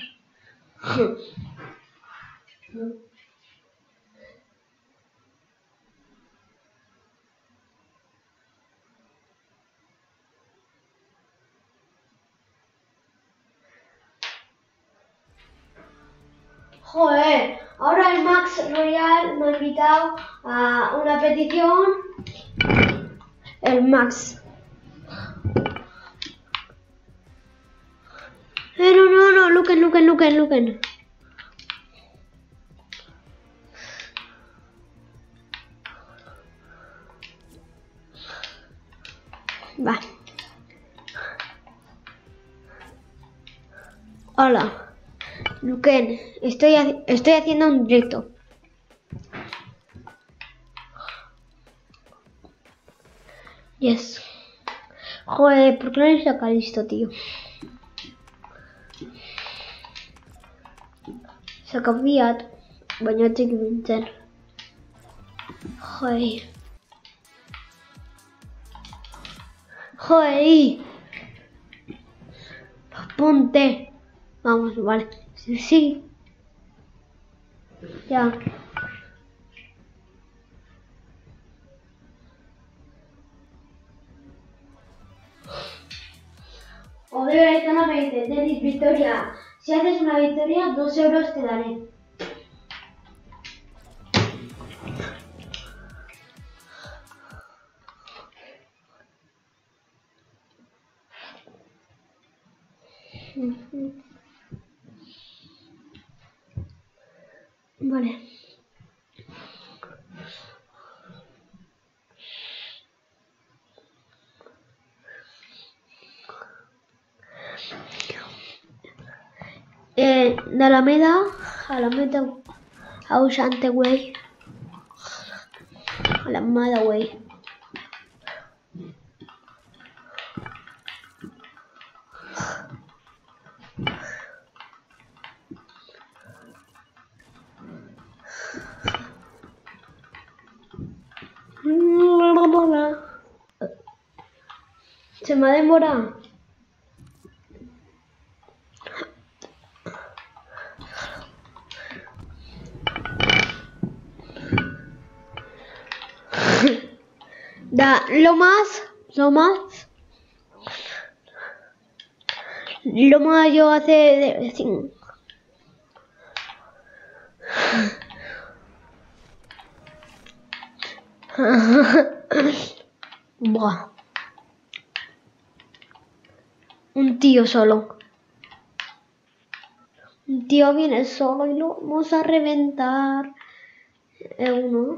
Joder, ahora el Max Royal me ha invitado a una petición. El Max. No, Luquen. Va. Hola. Luquen, estoy haciendo un directo. Yes. Joder, ¿por qué no eres Calisto, tío? Sacaviat. Bañate que vencer. Joder. Joder. Ponte. Vamos, vale. Sí. Ya. Joder, esto no me dice, Denis, victoria. Si haces una victoria, 2 euros te daré. Vale. De Alameda a Usante, güey. Alameda, güey. Se me ha demorado. Lo más yo hace de 5. Buah. Un tío solo. Un tío viene solo y lo vamos a reventar. Uno.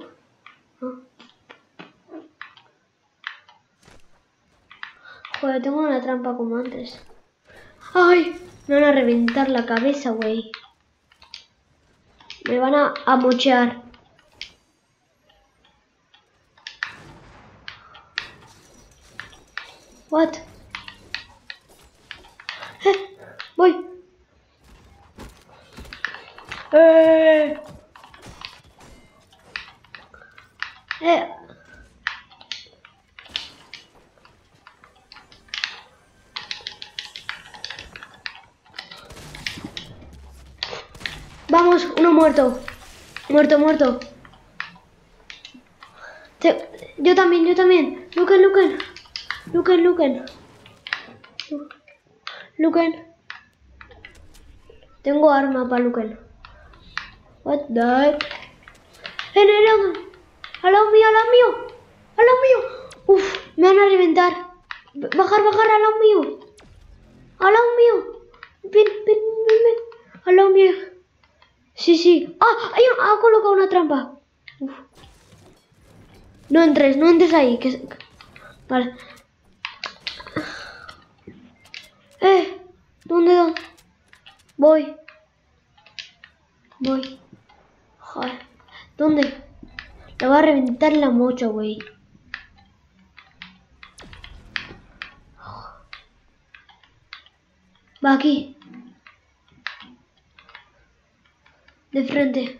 Joder, tengo una trampa como antes. ¡Ay! Me van a reventar la cabeza, güey. Me van a mochear. What? Voy. ¡Eh! Vamos, uno muerto. Muerto. Yo también. Luken. Tengo arma para Luken. What the... ¡No! ¡Al lado mío! ¡Uf! Me van a reventar. Bajar, al lado mío. Ven. Al lado mío. Sí. ¡Ah! Ha colocado una trampa. Uf. No entres ahí. Vale. ¿Dónde? Voy. Joder. ¿Dónde? Le va a reventar la mocha, güey. Va aquí. De frente.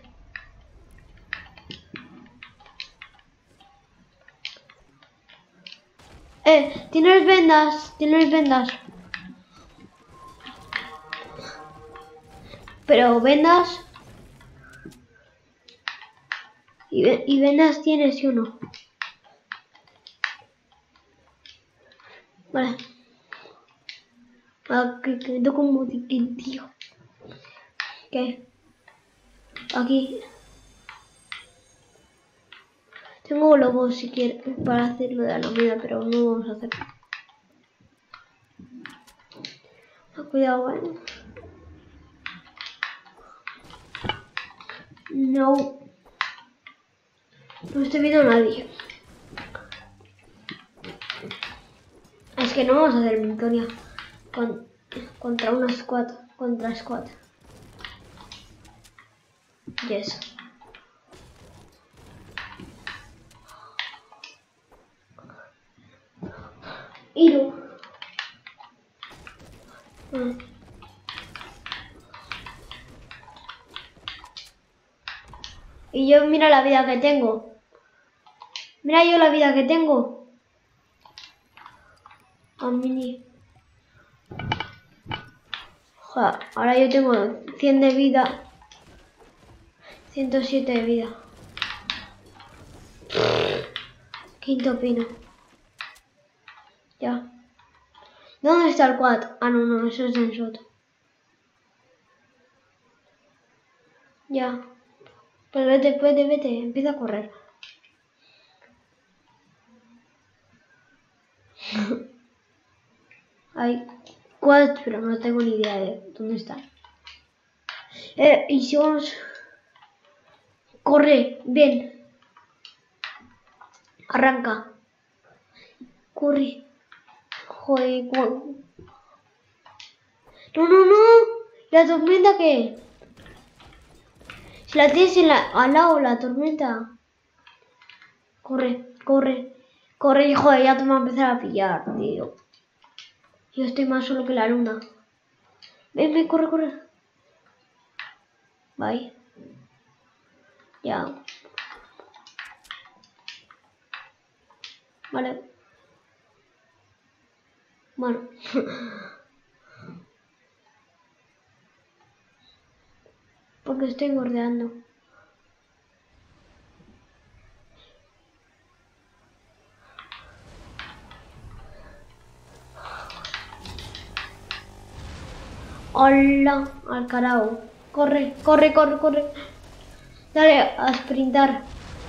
Tienes vendas. Pero vendas. ¿Y vendas tienes, sí o no? Vale. Que quedó como tío. ¿Qué? Aquí. Tengo globos si quieres para hacerlo de la comida, pero no vamos a hacer. Cuidado, ¿vale? No estoy viendo a nadie. Es que no vamos a hacer victoria contra una squad. Yes. Iru. Y yo mira la vida que tengo. Mira yo la vida que tengo. A mí. Joder, ahora yo tengo 100 de vida. 107 de vida. Quinto pino. Ya. ¿Dónde está el quad? Ah, no, eso es en Soto. Ya. Pues vete. Empieza a correr. Hay quads, pero no tengo ni idea de dónde están. Y si vamos... Corre, ven. Arranca. Corre. Joder, No. ¿La tormenta qué? Si la tienes al lado, la tormenta. Corre. Joder, ya te va a empezar a pillar, tío. Yo estoy más solo que la luna. Ven, corre. Bye. Ya. Vale. Bueno. Porque estoy bordeando. Hola, al carajo. Corre. Dale, a sprintar.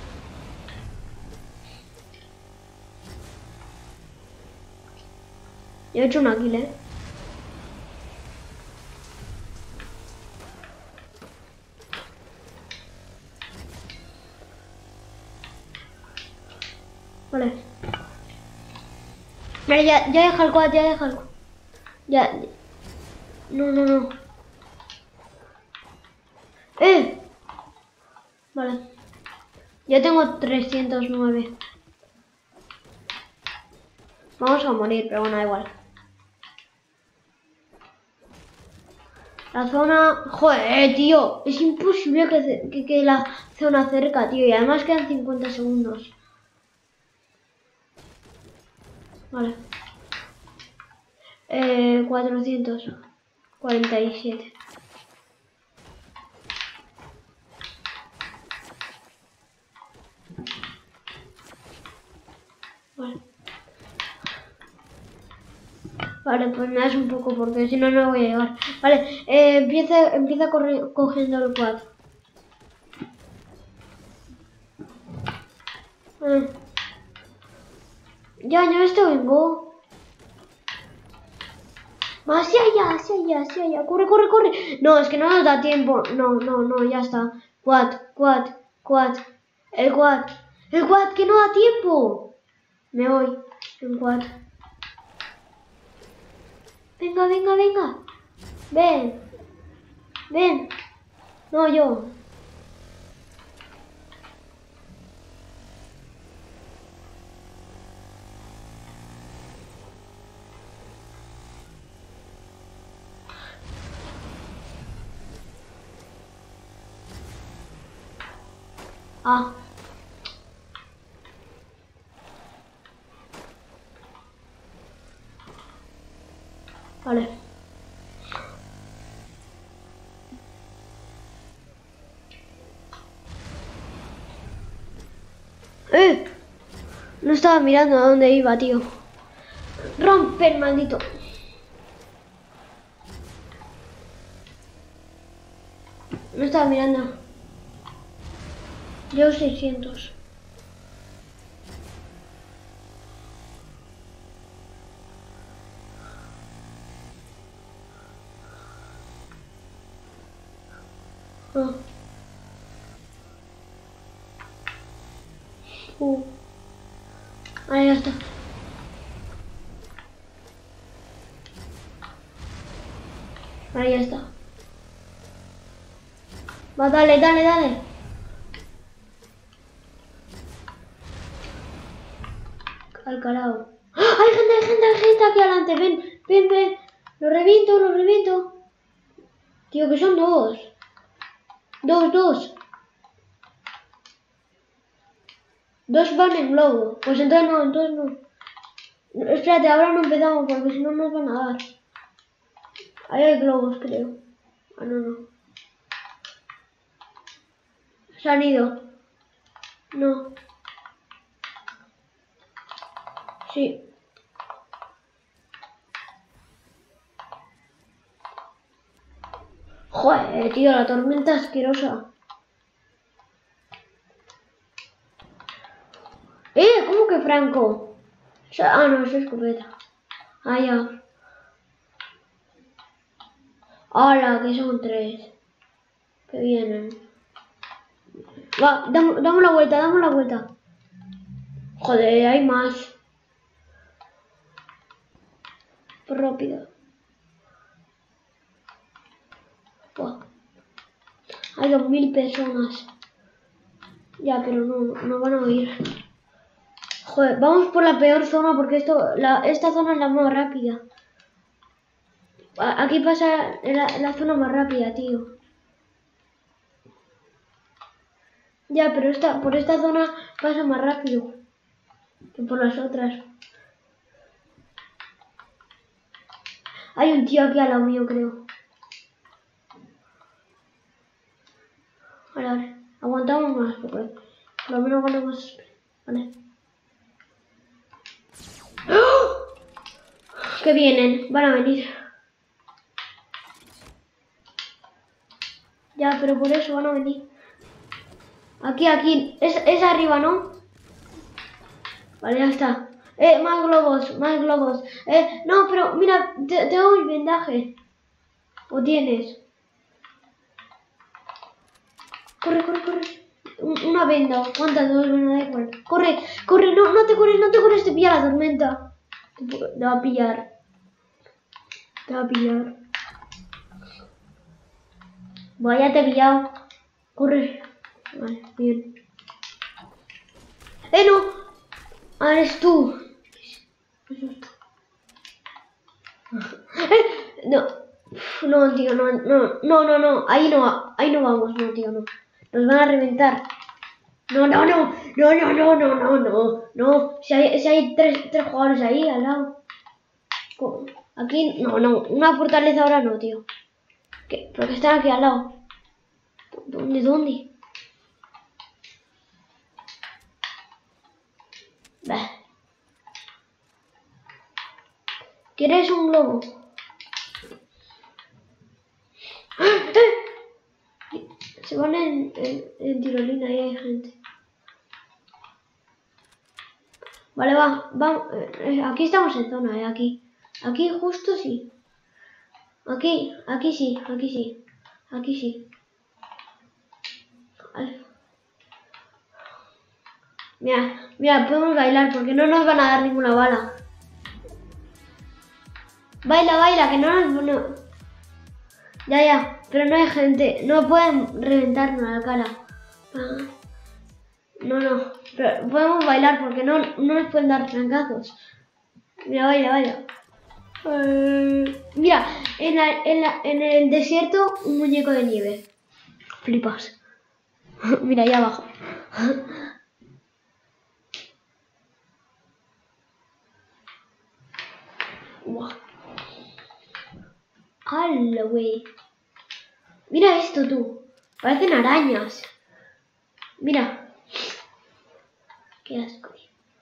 Yo he hecho una kill, Vale. Mira, ya deja el quad, Ya. No. Vale. Yo tengo 309. Vamos a morir, pero bueno, da igual. La zona... Joder, tío. Es imposible que quede la zona cerca, tío. Y además quedan 50 segundos. Vale. 447. Vale. Vale, pues me das un poco porque si no, no voy a llegar. Vale, empieza cogiendo el quad. Ya esto vengo. Hacia allá. Corre. No, es que no nos da tiempo. No, ya está. Quad. El quad, que no da tiempo. Me voy. En quad. Venga. Ven. No, yo. Ah. Vale. No estaba mirando a dónde iba, tío. Romper, maldito. No estaba mirando. Yo 600. Ah. Ahí ya está. Ahí ya está. Va, dale. Al carajo. ¡Ah! Hay gente aquí adelante. Ven. Lo reviento. Tío, que son dos. Dos. Dos van en globo. Pues entonces no. Espérate, ahora no empezamos porque si no nos van a dar. Ahí hay globos, creo. Ah, no. Se han ido. No. Sí. Joder, tío, la tormenta asquerosa. ¿Cómo que Franco? No, es escopeta. Ah, ya. ¡Hala, que son 3! Que vienen. Va, damos la vuelta. Joder, hay más. Rápido. Buah. Hay 2000 personas. Ya, pero no van a oír. Joder, vamos por la peor zona porque esta zona es la más rápida. Aquí pasa la zona más rápida, tío. Ya, pero por esta zona pasa más rápido que por las otras. Hay un tío aquí al lado mío, creo. Vale. Aguantamos más porque por lo menos ganamos. Vale. ¡Oh! Que vienen, van a venir. Ya, pero por eso van a venir. Aquí. Es arriba, ¿no? Vale, ya está. Más globos. No, pero mira, te doy vendaje. ¿O tienes? Corre. Una venda. ¿Cuántas? Dos, bueno, da igual. Corre. No te corres, te pilla la tormenta. Te va a pillar. Vaya, te he pillado. Corre. Vale, bien. No. Eres tú. No. No, tío, no. Ahí no vamos, no, tío, no. Nos van a reventar. No. Si hay tres jugadores ahí al lado. Aquí, no. Una fortaleza ahora no, tío. ¿Qué? ¿Pero que están aquí al lado? ¿Dónde? Bah. ¿Quieres un globo? Se van en tirolina y hay gente. Vale, vamos. Aquí estamos en zona, aquí. Aquí justo sí. Aquí sí. Vale. Mira, podemos bailar porque no nos van a dar ninguna bala. Baila, que no. Ya, pero no hay gente. No pueden reventarnos la cara. No. Pero podemos bailar porque no nos pueden dar trancazos. Mira, baila. Mira, en el desierto un muñeco de nieve. Flipas. Mira, ahí abajo. Wow. ¡Hala, güey! Mira esto, tú. Parecen arañas. Mira. Qué asco.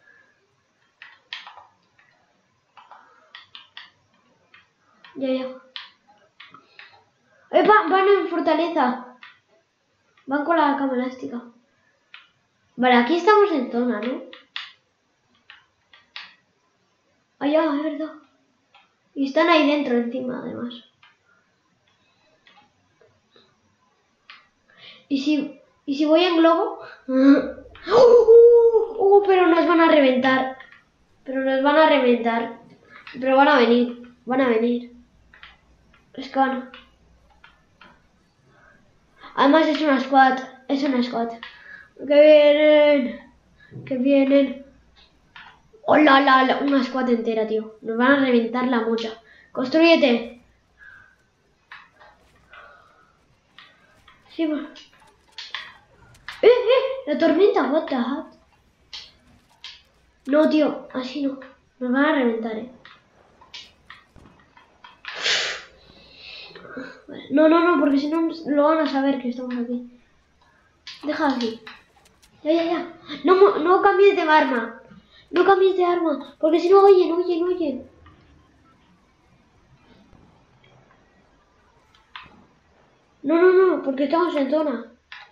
Ya. Van en fortaleza. Van con la cama elástica. Vale, aquí estamos en zona, ¿no? Allá, es verdad. Y están ahí dentro encima, además. ¿Y si voy en globo? Pero nos van a reventar. Pero van a venir. Es que van. Además es una squad. Que vienen. ¡Hola! Una squad entera, tío. Nos van a reventar la mocha. ¡Constrúyete! Sí, bueno. La tormenta, what the heck. No, tío, así no. Nos van a reventar, No, porque si no lo van a saber que estamos aquí. Deja así. Ya. No cambies de arma. Porque si no oyen. No, porque estamos en zona.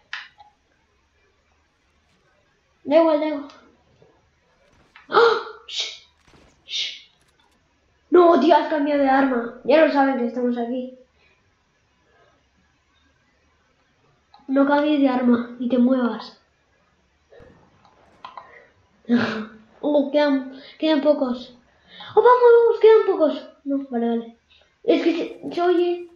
Da igual. ¡Oh! ¡Shh! No, tío, has cambiado de arma. Ya no saben que estamos aquí. No cambies de arma, ni te muevas. Quedan pocos. Vamos, quedan pocos. No, vale. Es que se oye.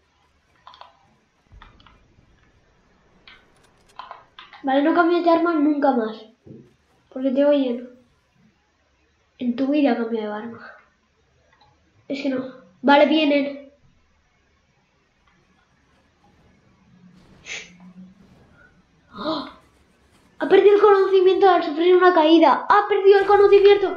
Vale, no cambies de arma nunca más. Porque te oyen. En tu vida cambia de arma. Es que no. Vale, vienen. ¡Oh! Ha perdido el conocimiento al sufrir una caída. Ha perdido el conocimiento.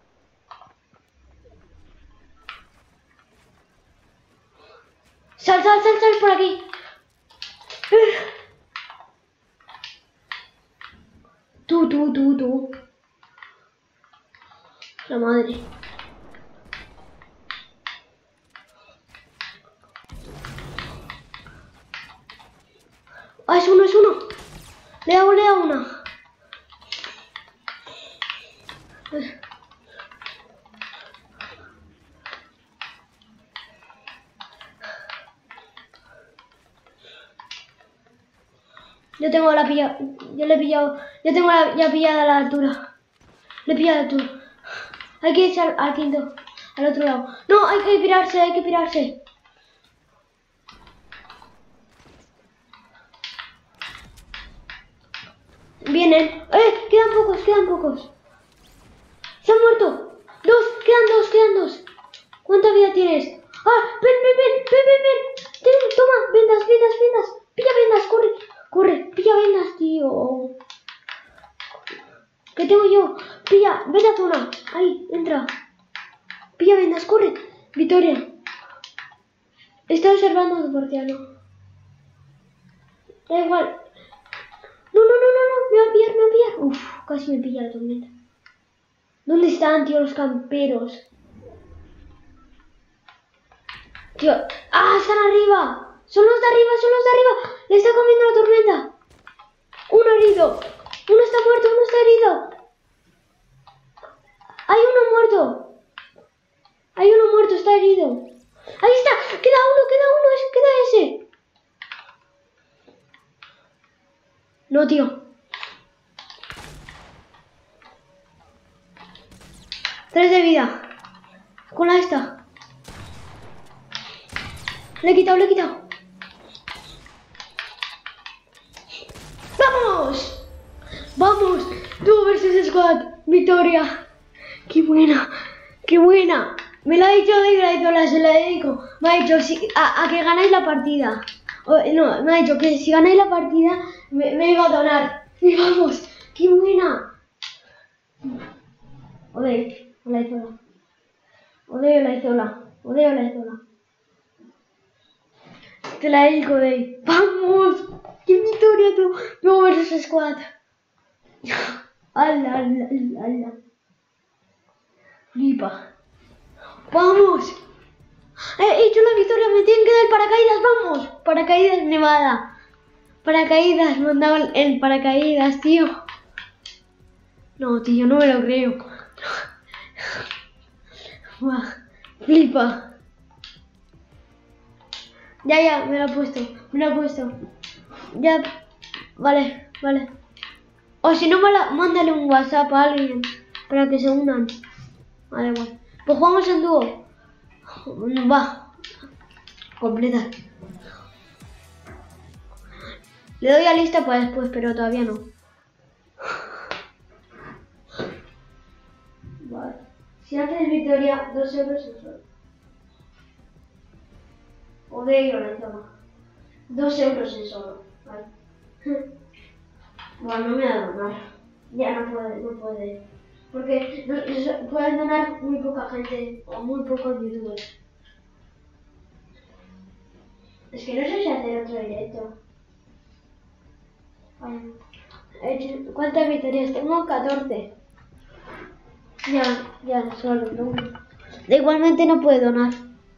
Sal por aquí. Tú. La madre. Es uno. Le da una. Yo tengo la pillada. Yo le he pillado. Yo tengo ya pillada la altura. Le he pillado la altura. Hay que irse al quinto. Al otro lado. No, hay que pirarse. Vienen. Quedan pocos. Se han muerto. Quedan dos. ¿Cuánta vida tienes? Ven. pilla vendas, tío. ¿Qué tengo yo? Pilla, vete a zona. Ahí, entra. Pilla vendas, corre. Victoria. Está observando a tu portiano. Da igual. No. Me va a pillar. Uf, casi me pilla la tormenta. ¿Dónde están, tío, los camperos? Tío. ¡Ah, están arriba! ¡Son los de arriba! ¡Le está comiendo la tormenta! Uno herido. Uno está muerto, uno está herido. Hay uno muerto, está herido. Ahí está, queda uno, queda ese. No, tío. 3 de vida. Con la esta. Le he quitado. ¡Vamos! Tú versus Squad. Victoria. ¡Qué buena! Me lo ha dicho de Graizola, se lo dedico. Me ha dicho a que ganáis la partida. No, me ha dicho que si ganáis la partida me iba a donar. Y vamos, ¡qué buena! Odio la Izola. Te la dedico, Odey. ¡Vamos! ¡Qué victoria tú! No versus Squad. ¡Hala! Flipa. ¡Vamos! He hecho la victoria, me tienen que dar paracaídas, vamos. Paracaídas nevada. Paracaídas, me han dado el paracaídas, tío. No, tío, no me lo creo. Flipa. Ya, me lo he puesto. Ya, vale. O si no, mándale un WhatsApp a alguien para que se unan. Vale, bueno. Pues jugamos en dúo. Va. Completa. Le doy a lista para después, pero todavía no. Vale. Si haces victoria, 2 euros en solo. O de ello la toma. 2 euros en solo. Vale. Bueno, no me va a donar. Ya no puede. Porque pueden donar muy poca gente o muy pocos youtubers. Es que no sé si hacer otro directo. ¿Cuántas victorias? Tengo 14. Ya, solo uno. Igualmente no puede donar.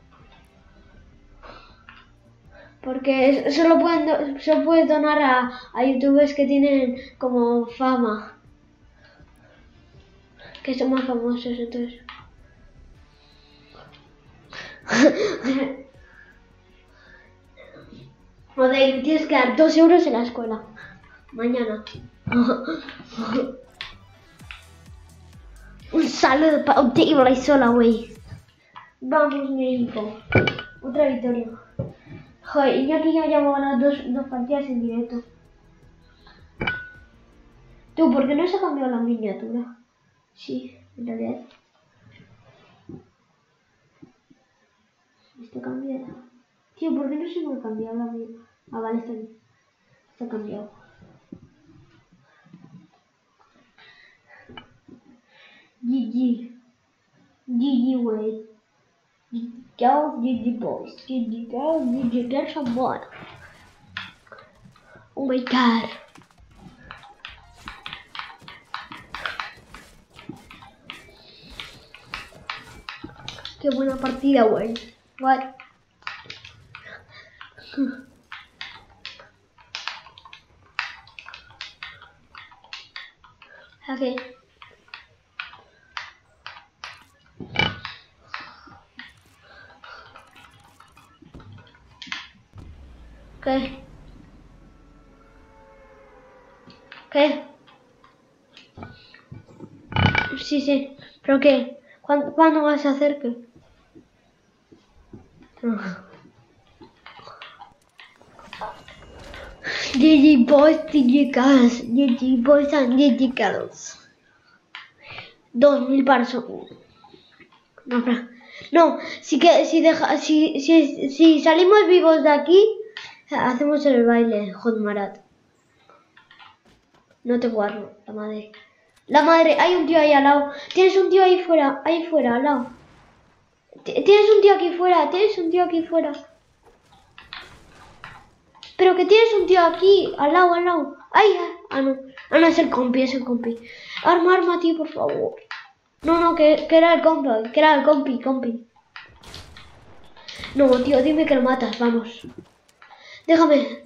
Porque solo puede donar a youtubers que tienen como fama. Que son más famosos, entonces. Joder, tienes que dar 2 euros en la escuela. Mañana. Un saludo para ti, Graizola, güey. Vamos, mi hijo. Otra victoria. Joder, y aquí ya hemos ganado dos partidas en directo. Tú, ¿por qué no se ha cambiado la miniatura? Sí, en realidad. Está cambiada. Tío, ¿por qué no se me ha cambiado la miniatura? Ah, vale, está bien. Está cambiado. GG, wey. Go, GG boys. GG girls, GG girls, someone. Oh my god. Qué buena partida, güey. What? Okay. ¿Qué? Sí. ¿Pero qué? ¿Cuándo vas a hacer qué? GG boys, GG girls, GG boys and GG girls. 2000 para No, si salimos vivos de aquí, hacemos el baile, Hotmarat. No tengo arma, la madre. La madre, hay un tío ahí al lado. Tienes un tío ahí fuera, al lado. Tienes un tío aquí fuera, Pero que tienes un tío aquí, al lado. Ay, no. Ah, no, es el compi. Arma, tío, por favor. No, que era el compi. No, tío, dime que lo matas, vamos. Déjame.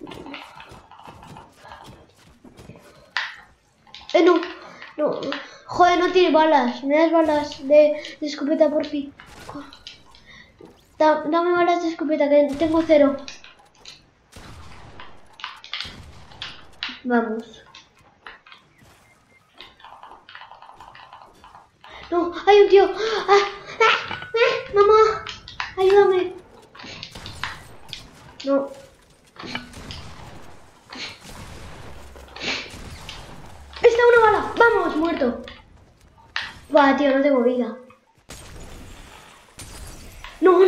No. Joder, no tiene balas. Me das balas de escopeta, por fin. Dame balas de escopeta, que tengo 0. Vamos. No, hay un tío. Mamá, ayúdame. No. Está una bala. Vamos, muerto. Buah, tío, no tengo vida. No.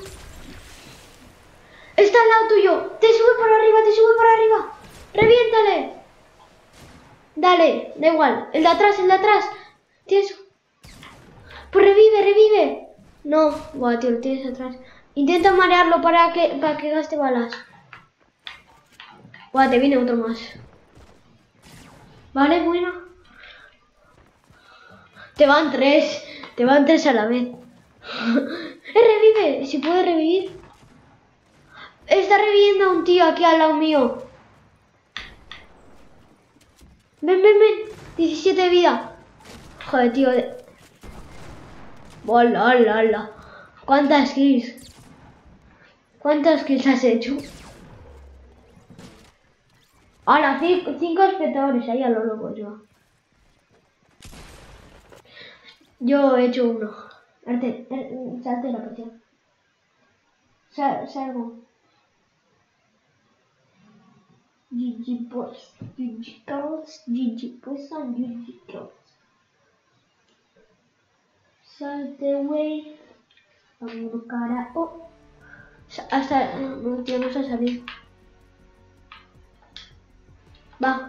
Está al lado tuyo. Te sube para arriba. Reviéntale. Dale, da igual. El de atrás. Tienes... Pues revive. No, buah, tío, lo tienes atrás. Intenta marearlo para que gaste balas. Buah, te viene otro más. Vale, bueno. Te van tres a la vez. Revive, si puede revivir. Está reviviendo a un tío aquí al lado mío. Ven. 17 de vida. Joder, tío. Hola. ¿Cuántas kills has hecho? Ahora, 5 espectadores ahí a lo loco yo. Yo he hecho 1. Salte la partida. Salgo. GG boys, GG girls, GG boys and GG girls. Salte, güey. Vamos, cara. Oh. Hasta... No, tío, no se ha salido. Va.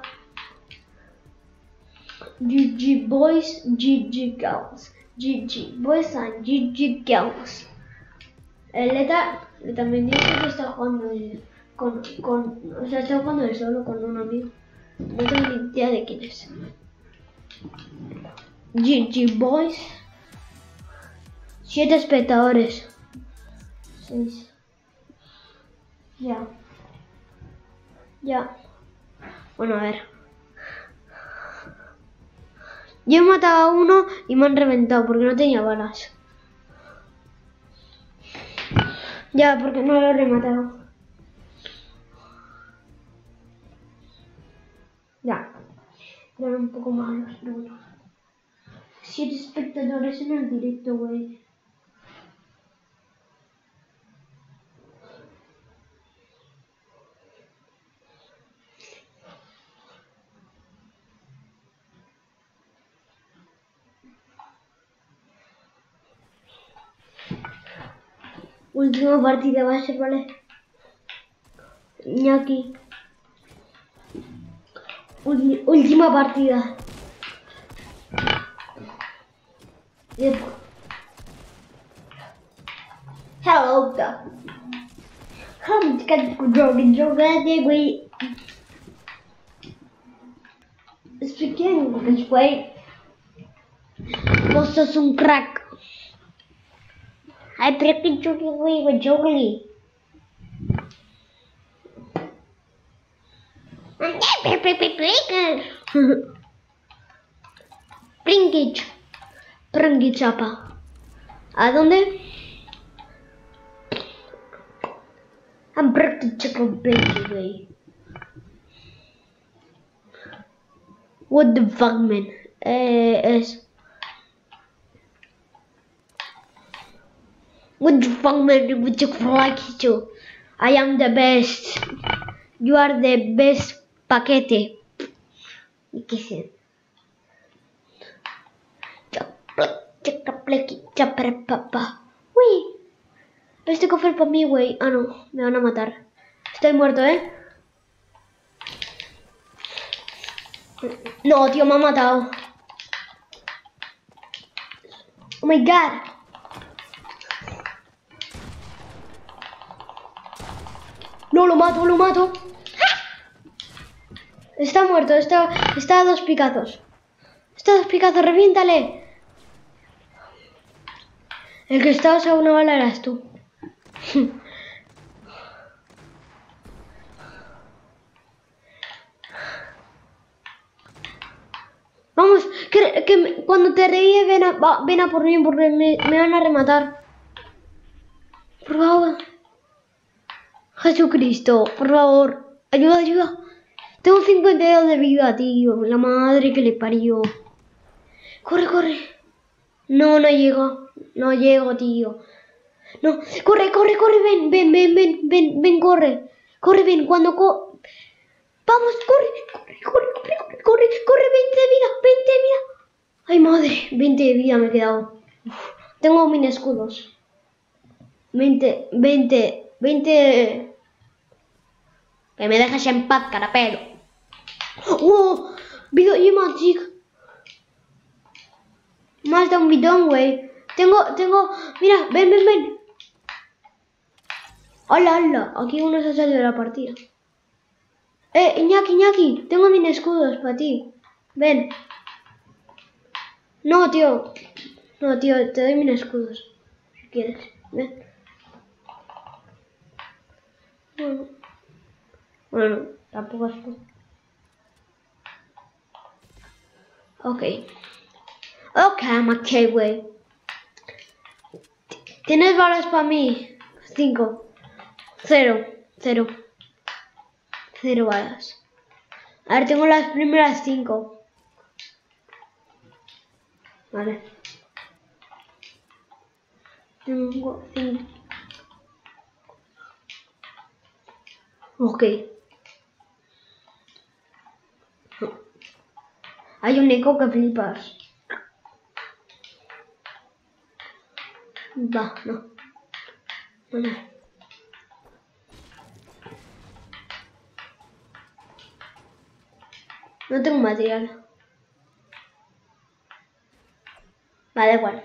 GG boys, GG girls. GG boys and GG girls. El Leta también dice que está jugando o sea, está jugando solo con un amigo. No tengo ni idea de quién es. GG boys. 7 espectadores. 6. Ya. Bueno, a ver. Yo he matado a uno y me han reventado porque no tenía balas. Ya, porque no lo he rematado. Ya. Eran un poco malos, pero bueno. 7 espectadores en el directo, güey. Última partida va a ser, ¿vale? Iñaki. Última partida. Hello, Vamos a jogar de güey. Speaking English, güey. Vos sos un crack. Ay, pero que jogue, güey, jogue. Pringich, apa. ¿A dónde? I'm breaking chicken bacon, güey. What the fuck, man? What the fuck, man? What the fuck, you? I am the best. You are the best paquete. ¿Y qué sé? Papá. Uy. Este cofre para mí, güey. Ah, no. Me van a matar. Estoy muerto, ¿eh? No, tío, me ha matado. Oh my god. No, lo mato, lo mato. Está muerto, está a 2 picazos. Está a 2 picazos, reviéntale. El que estabas a una bala eras tú. Vamos, que cuando te reíes ven a por mí porque me van a rematar. Por favor. Jesucristo, por favor. Ayuda, ayuda. Tengo 52 de vida, tío. La madre que le parió. Corre, corre. No, no llego. No llego, tío. No, corre, corre, corre. Ven, corre. Corre, ven. Vamos, corre. 20 de vida, 20 de vida. Ay, madre, 20 de vida me he quedado. Uf, tengo mini escudos. 20. Que me dejes en paz, carapelo. ¡Oh! Video y Magic. Más de un bidón, güey. Tengo. Mira, ven. Hola. Aquí uno se ha salido de la partida. Iñaki. Tengo mini escudos para ti. Ven. No, tío. Te doy mini escudos. Si quieres. Ven. Bueno, tampoco es tú. Ok, McKay, güey. ¿Tienes balas para mí? 5. 0 balas. A ver, tengo las primeras 5. Vale. Tengo 5. Ok. Hay un eco que flipas. Va, no. No tengo material. Vale, igual.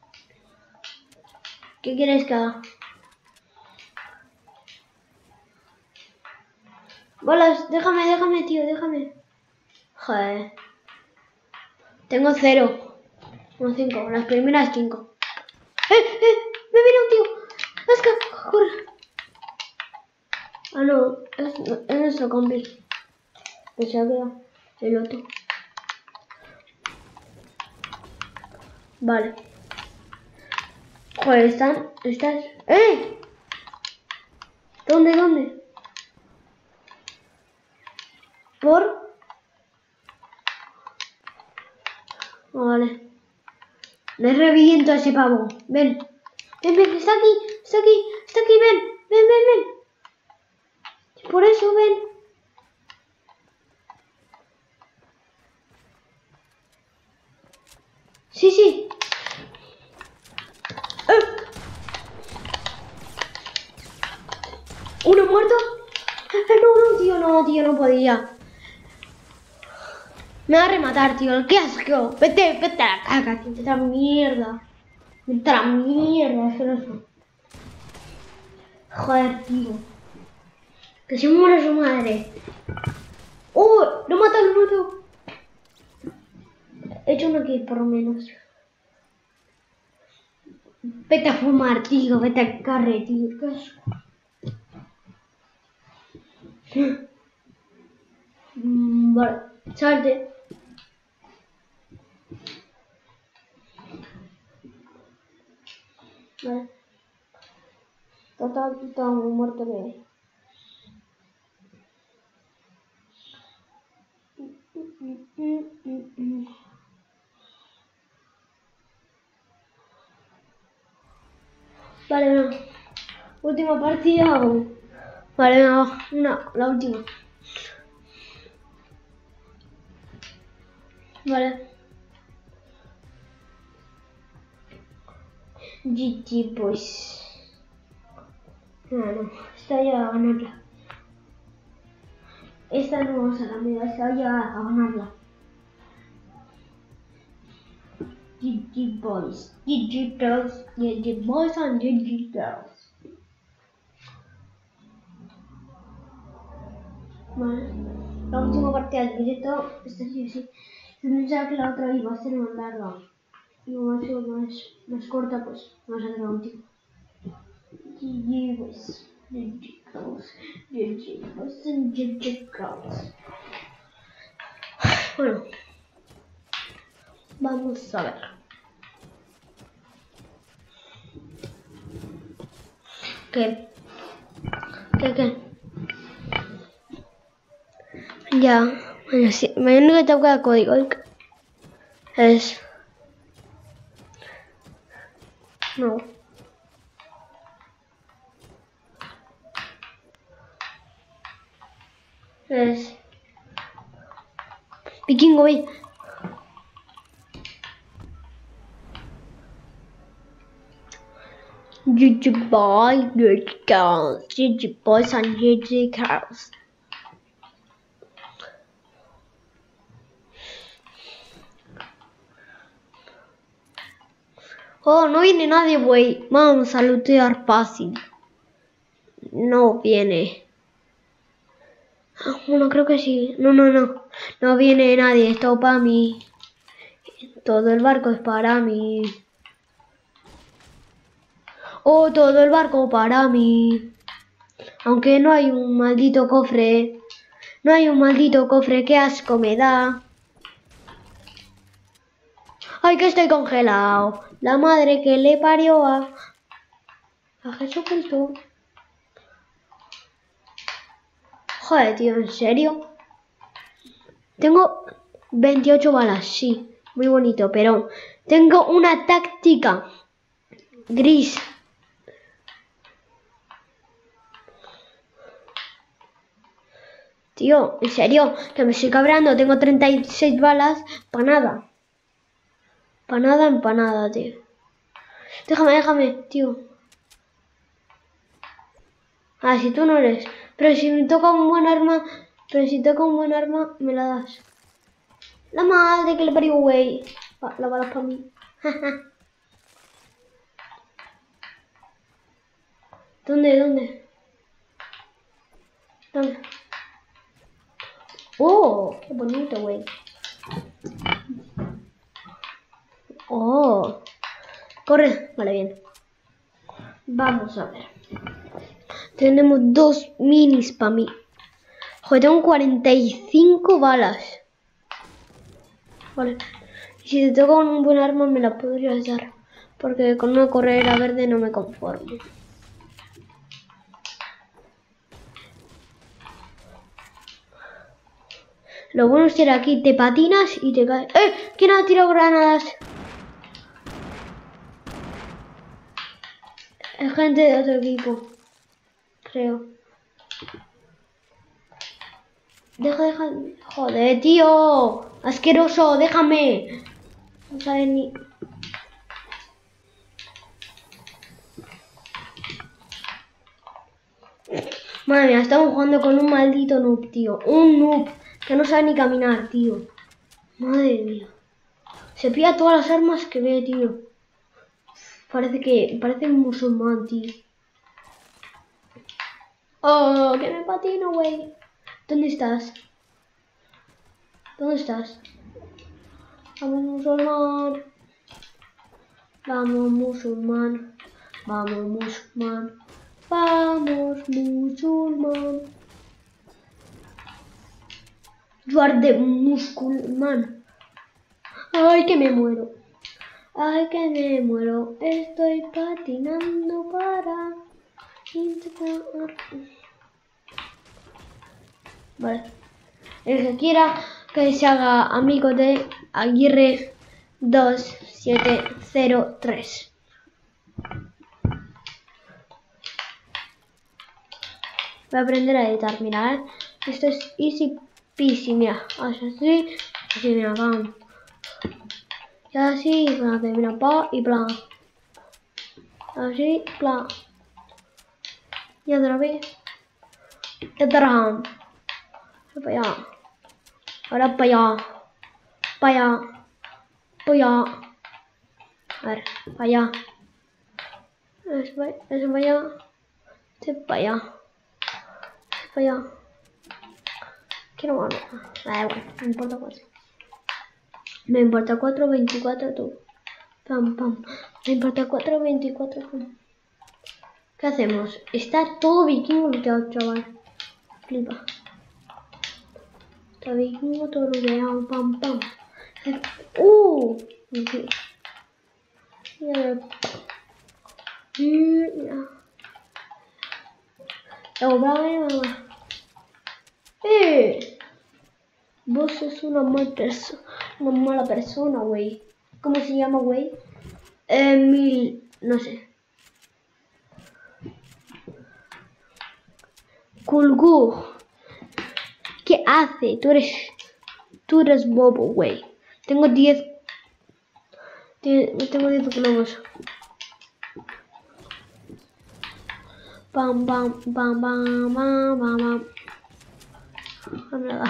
¿Qué quieres que haga? Bolas, déjame, tío, déjame. Joder. Tengo 0. No, 5. Las primeras 5. Me viene un tío. Vasca, corre. Ah, no. Es nuestro compi. Pensaba que era el otro. Vale. Joder, estás. ¡Eh! ¿Dónde? ¿Por? Oh, vale. Le reviento a ese pavo. Ven, está aquí, ven. Por eso, ven. Sí. ¿Uno muerto? No, tío, no podía. Me va a rematar, tío. ¡Qué asco! Vete a la caca, tío. Vete a la mierda. Asqueroso. Joder, tío. Que se muera su madre. ¡Oh! ¡Lo mato! He hecho uno aquí, por lo menos. Vete a fumar, tío. Vete al carre, tío. ¡Qué asco! Vale. Salte. Vale. Está muerto que hay. Vale, no. Última partida. Vale, no, la última. Vale. GG, boys. No. Esta ya a ganarla. Esta no vamos a la mía, esta ya a ganarla. GG boys, GG girls, GG boys and GG girls. Vale, la última partida del directo, esta sí o sí. Si pensaba que la otra iba a ser más larga y va a ser más corta, pues vamos a hacer la última. GG boys, GG girls, GG boys and GG girls. Bueno, vamos a ver. ¿Qué? Ya, bueno, sí, lo único que tengo que código es... No. Es... Vikingo, ve. GG boy, GG girls, GG boys and GG girls. Oh, no viene nadie, güey. Vamos a lootear fácil. No viene. Bueno, creo que sí. No. No viene nadie. Esto para mí. Todo el barco es para mí. Oh, todo el barco para mí. Aunque no hay un maldito cofre. No hay un maldito cofre. Qué asco me da. Ay, que estoy congelado. La madre que le parió a Jesucristo. Joder, tío, ¿en serio? Tengo 28 balas, sí. Muy bonito, pero tengo una táctica gris. Tío, en serio, que me estoy cabreando. Tengo 36 balas para nada. Para nada, tío. Déjame, tío. Ah, si tú no eres. Pero si me toca un buen arma. Me la das. La madre que le parió, güey. La bala para mí. ¿Dónde? Oh, qué bonito, güey. Oh. Corre. Vale, bien. Vamos a ver. Tenemos 2 minis para mí. Joder, tengo 45 balas. Vale. Si te toca un buen arma me la podrías dar. Porque con una corredera verde no me conformo. Lo bueno es que aquí te patinas y te caes. ¡Eh! ¿Quién ha tirado granadas? Es gente de otro equipo. Creo. Deja. Joder, tío. Asqueroso, déjame. No sabe ni... Madre mía, estamos jugando con un maldito noob, tío. Un noob que no sabe ni caminar, tío. Madre mía. Se pilla todas las armas que ve, tío. Parece un musulmán, tío. Oh, que me patino, güey. ¿Dónde estás? Vamos, musulmán. Vamos, musulmán. You are the musulmán. Ay, que me muero. Estoy patinando para intentar. Vale. El que quiera que se haga amigo de Aguirre 2703. Voy a aprender a editar, mira, esto es easy peasy, mira, así, mira, vamos. Y así, mira, pa y plan. Así, plan. Y otra vez. Y otra. Para allá. Ahora para allá. A ver, para allá. Eso para allá. Este para allá. Para allá. Quiero más. Da igual, me importa 4. Me importa 4, 24, tú. Pam, pam. Me importa 4, 24, pam. ¿Qué hacemos? Está todo vikingo looteado, chaval. Flipa. Está vikingo todo looteado, pam, pam. Okay. Mira. Vos sos una mala persona, güey. ¿Cómo se llama, güey? No sé. Kulgu. ¿Qué hace? Tú eres bobo, güey. Tengo 10 globos. Bam, bam, bam, bam, bam, bam, bam.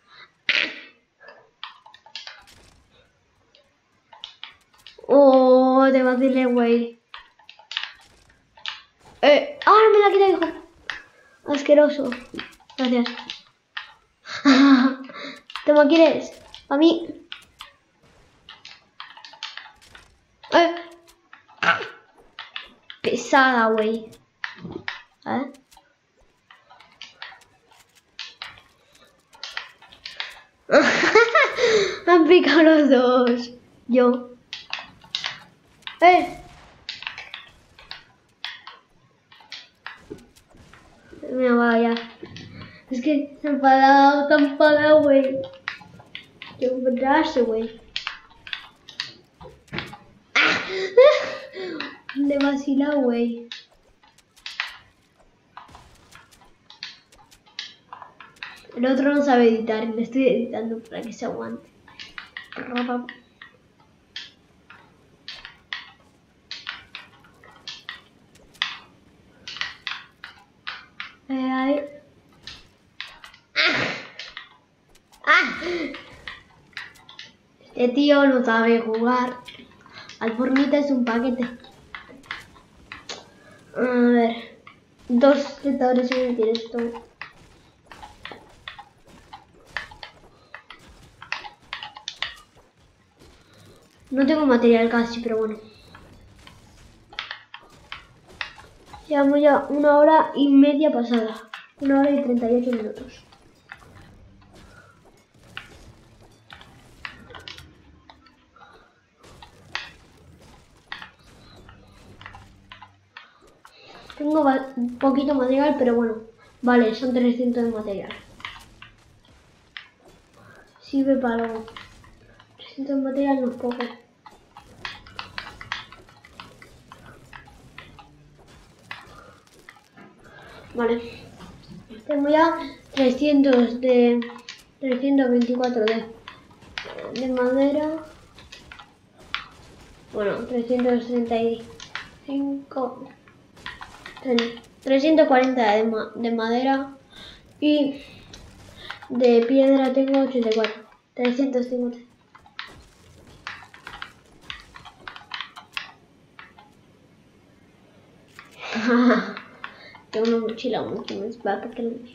Oh, te vacilé, güey. Ahora me la quita, hijo. Asqueroso. Gracias. Toma, ¿quieres? A mí. Pesada, güey. Han picado los dos. Yo. Mira, vaya. Es que se ha enfadado, güey. Qué enfadaste, güey. Le vacila, güey. El otro no sabe editar, le estoy editando para que se aguante. Este tío no sabe jugar. Al Fornita es un paquete. A ver. 2 retadores y me tienes esto. No tengo material casi, pero bueno. Llevamos ya 1 hora y media pasada. 1 hora y 38 minutos. Tengo un poquito de material, pero bueno. Vale, son 300 de material. Sirve para algo. 300 de material no es poco. Vale. Tengo ya 324 de madera. Bueno, 365. 340 de madera. Y de piedra tengo 84. 350. Tengo una mochila mucho más baja que la mía.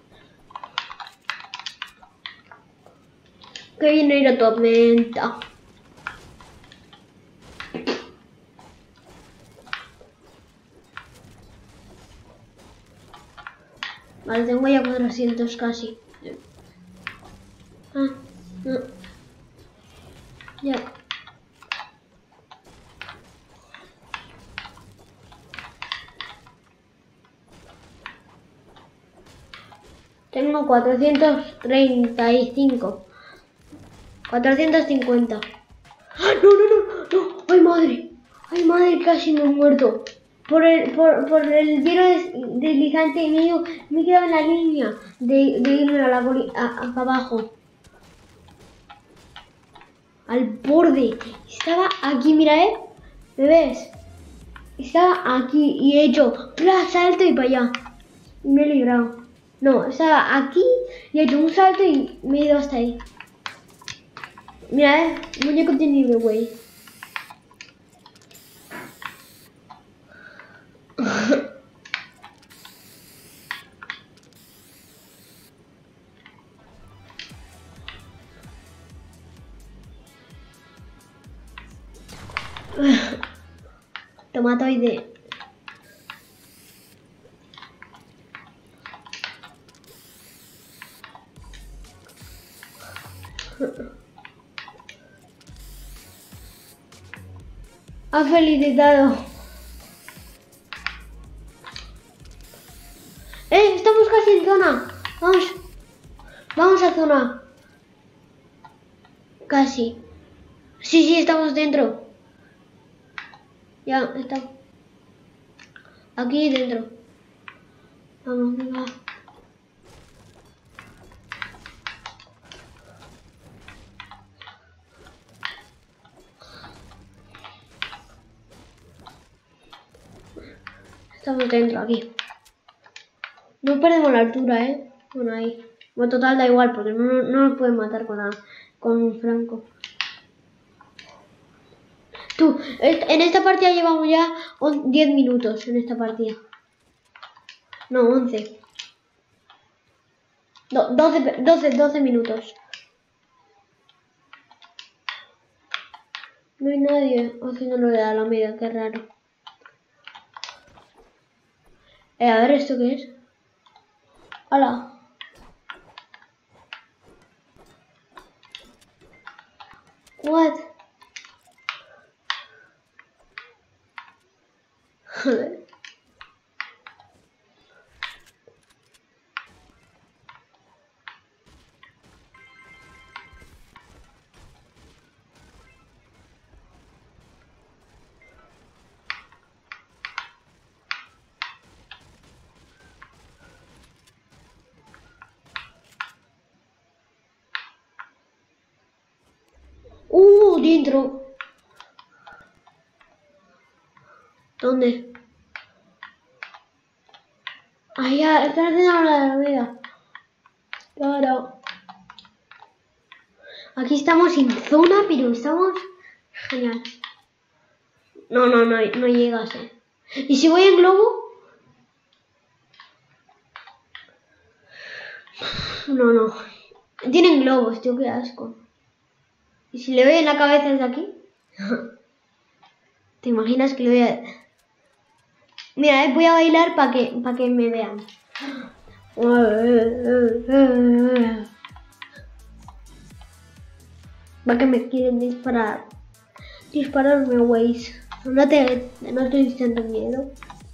Que viene la tormenta. Vale, tengo ya 400 casi. No. Ya. Tengo 435. 450. ¡Ah, no! ¡Ay, madre! ¡Ay, madre! Casi me he muerto. Por el hielo deslizante mío me he quedado en la línea de irme a la acá abajo. Al borde. Estaba aquí, mira, ¿me ves? Estaba aquí y he hecho salto y para allá. Y me he librado. No, estaba aquí y he hecho un salto y me he ido hasta ahí. Mira, muñeco de nieve, güey. Tomatoide. Ha felicitado. Estamos casi en zona. Vamos. Vamos a zona. Casi. Sí, estamos dentro. Ya, estamos. Aquí dentro. Vamos, venga. Estamos dentro, aquí. No perdemos la altura, ¿eh? Bueno, ahí. Bueno, total, da igual, porque no nos pueden matar con un franco. Tú, en esta partida llevamos ya 10 minutos, en esta partida. No, 11. No, 12 minutos. No hay nadie haciéndolo de la media, qué raro. A ver, ¿esto qué es? ¡Hala! What? Joder. Dentro. ¿Dónde? Ah, ya, están haciendo la de la vida. Claro. Aquí estamos en zona, pero estamos... Genial. No llegas, ¿Y si voy en globo? No. Tienen globos, tío, qué asco. ¿Y si le doy en la cabeza desde aquí? ¿Te imaginas que le voy a...? Mira, voy a bailar para que me vean. Va que me quieren disparar. Dispararme, güeyes. No estoy sintiendo miedo.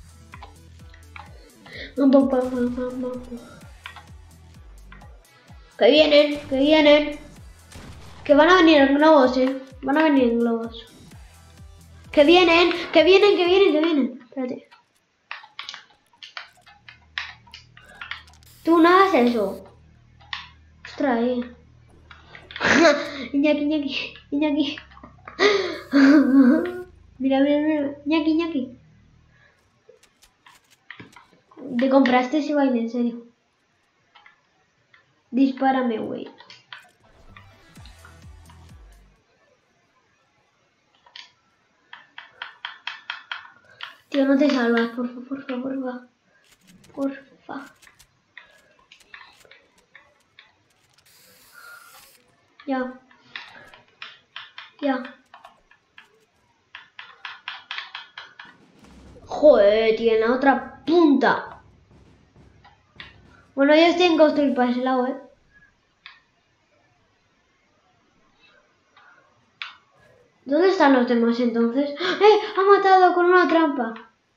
Que vienen. Que van a venir en globos, Van a venir en globos. Que vienen. Espérate. Tú no hagas eso. Ostras, Iñaki. Mira. Iñaki. Te compraste ese baile, en serio. Dispárame, güey. Tío, no te salvas, porfa. Ya. Joder, tío, en la otra punta. Bueno, yo estoy en construir para ese lado, ¿Dónde están los demás entonces? ¡Ha matado con una trampa!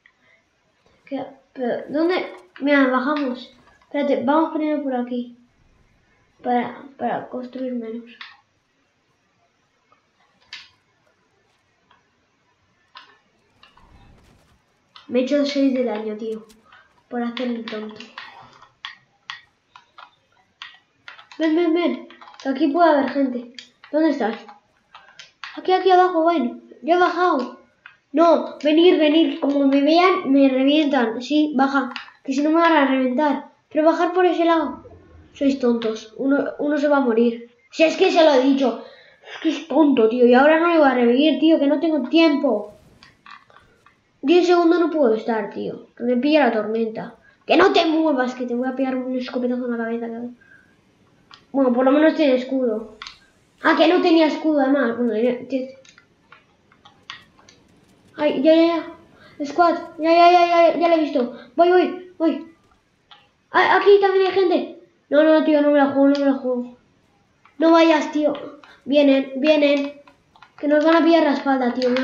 Pero, ¿dónde? Mira, bajamos. Espérate, vamos primero por aquí. Para construir menos. Me he hecho 6 de daño, tío. Por hacer el tonto. Ven. Aquí puede haber gente. ¿Dónde estás? Aquí abajo, bueno. Yo he bajado. No, venir. Como me vean, me revientan. Sí, baja. Que si no me van a reventar. Pero bajar por ese lado. Sois tontos. Uno se va a morir. Si es que se lo he dicho. Es que es tonto, tío. Y ahora no le voy a revivir, tío. Que no tengo tiempo. 10 segundos no puedo estar, tío. Que me pilla la tormenta. Que no te muevas, que te voy a pegar un escopetazo en la cabeza, cabrón. Bueno, por lo menos tiene escudo. Ah, que no tenía escudo, además. Bueno, Ay, ya. Squad, ya la he visto. Voy. Aquí también hay gente. No, tío, no me la juego. No vayas, tío. Vienen. Que nos van a pillar la espalda, tío.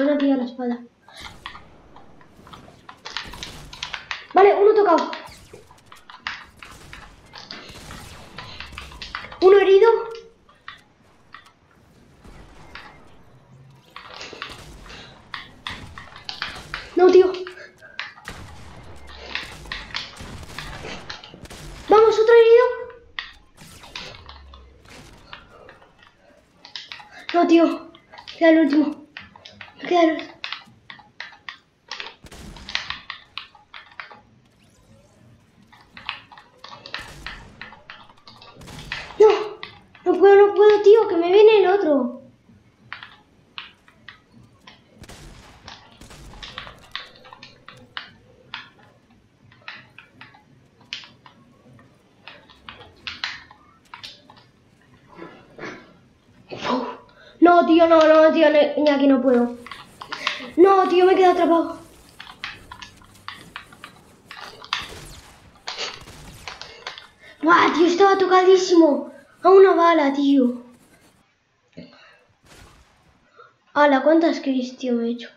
Vale, uno tocado. Uno herido. No, tío. Vamos, otro herido. No, tío. Queda el último. No puedo, tío, que me viene el otro. No, tío, ni aquí no puedo. No, tío, me he quedado atrapado. ¡Buah, tío! Estaba tocadísimo. A una bala, tío. ¡Hala! ¿Cuántas kills, tío, me he hecho?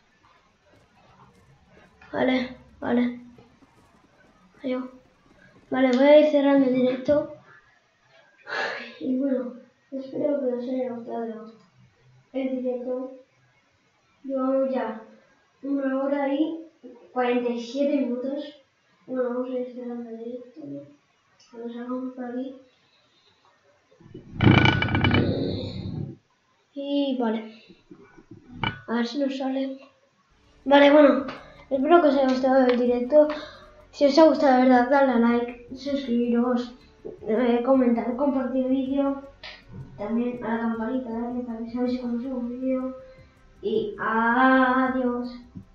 Vale. Adiós. Vale, voy a ir cerrando el directo. Y bueno, espero que os haya gustado el directo. Llevamos ya 1 hora y 47 minutos. Bueno, vamos a ir cerrando el directo, ¿no? Cuando salgamos por aquí. Y vale. A ver si nos sale. Vale, bueno. Espero que os haya gustado el directo. Si os ha gustado de verdad, dadle a like, suscribiros, comentar, compartir el vídeo. También a la campanita, darle para que sabéis cuando subo un vídeo. Y adiós.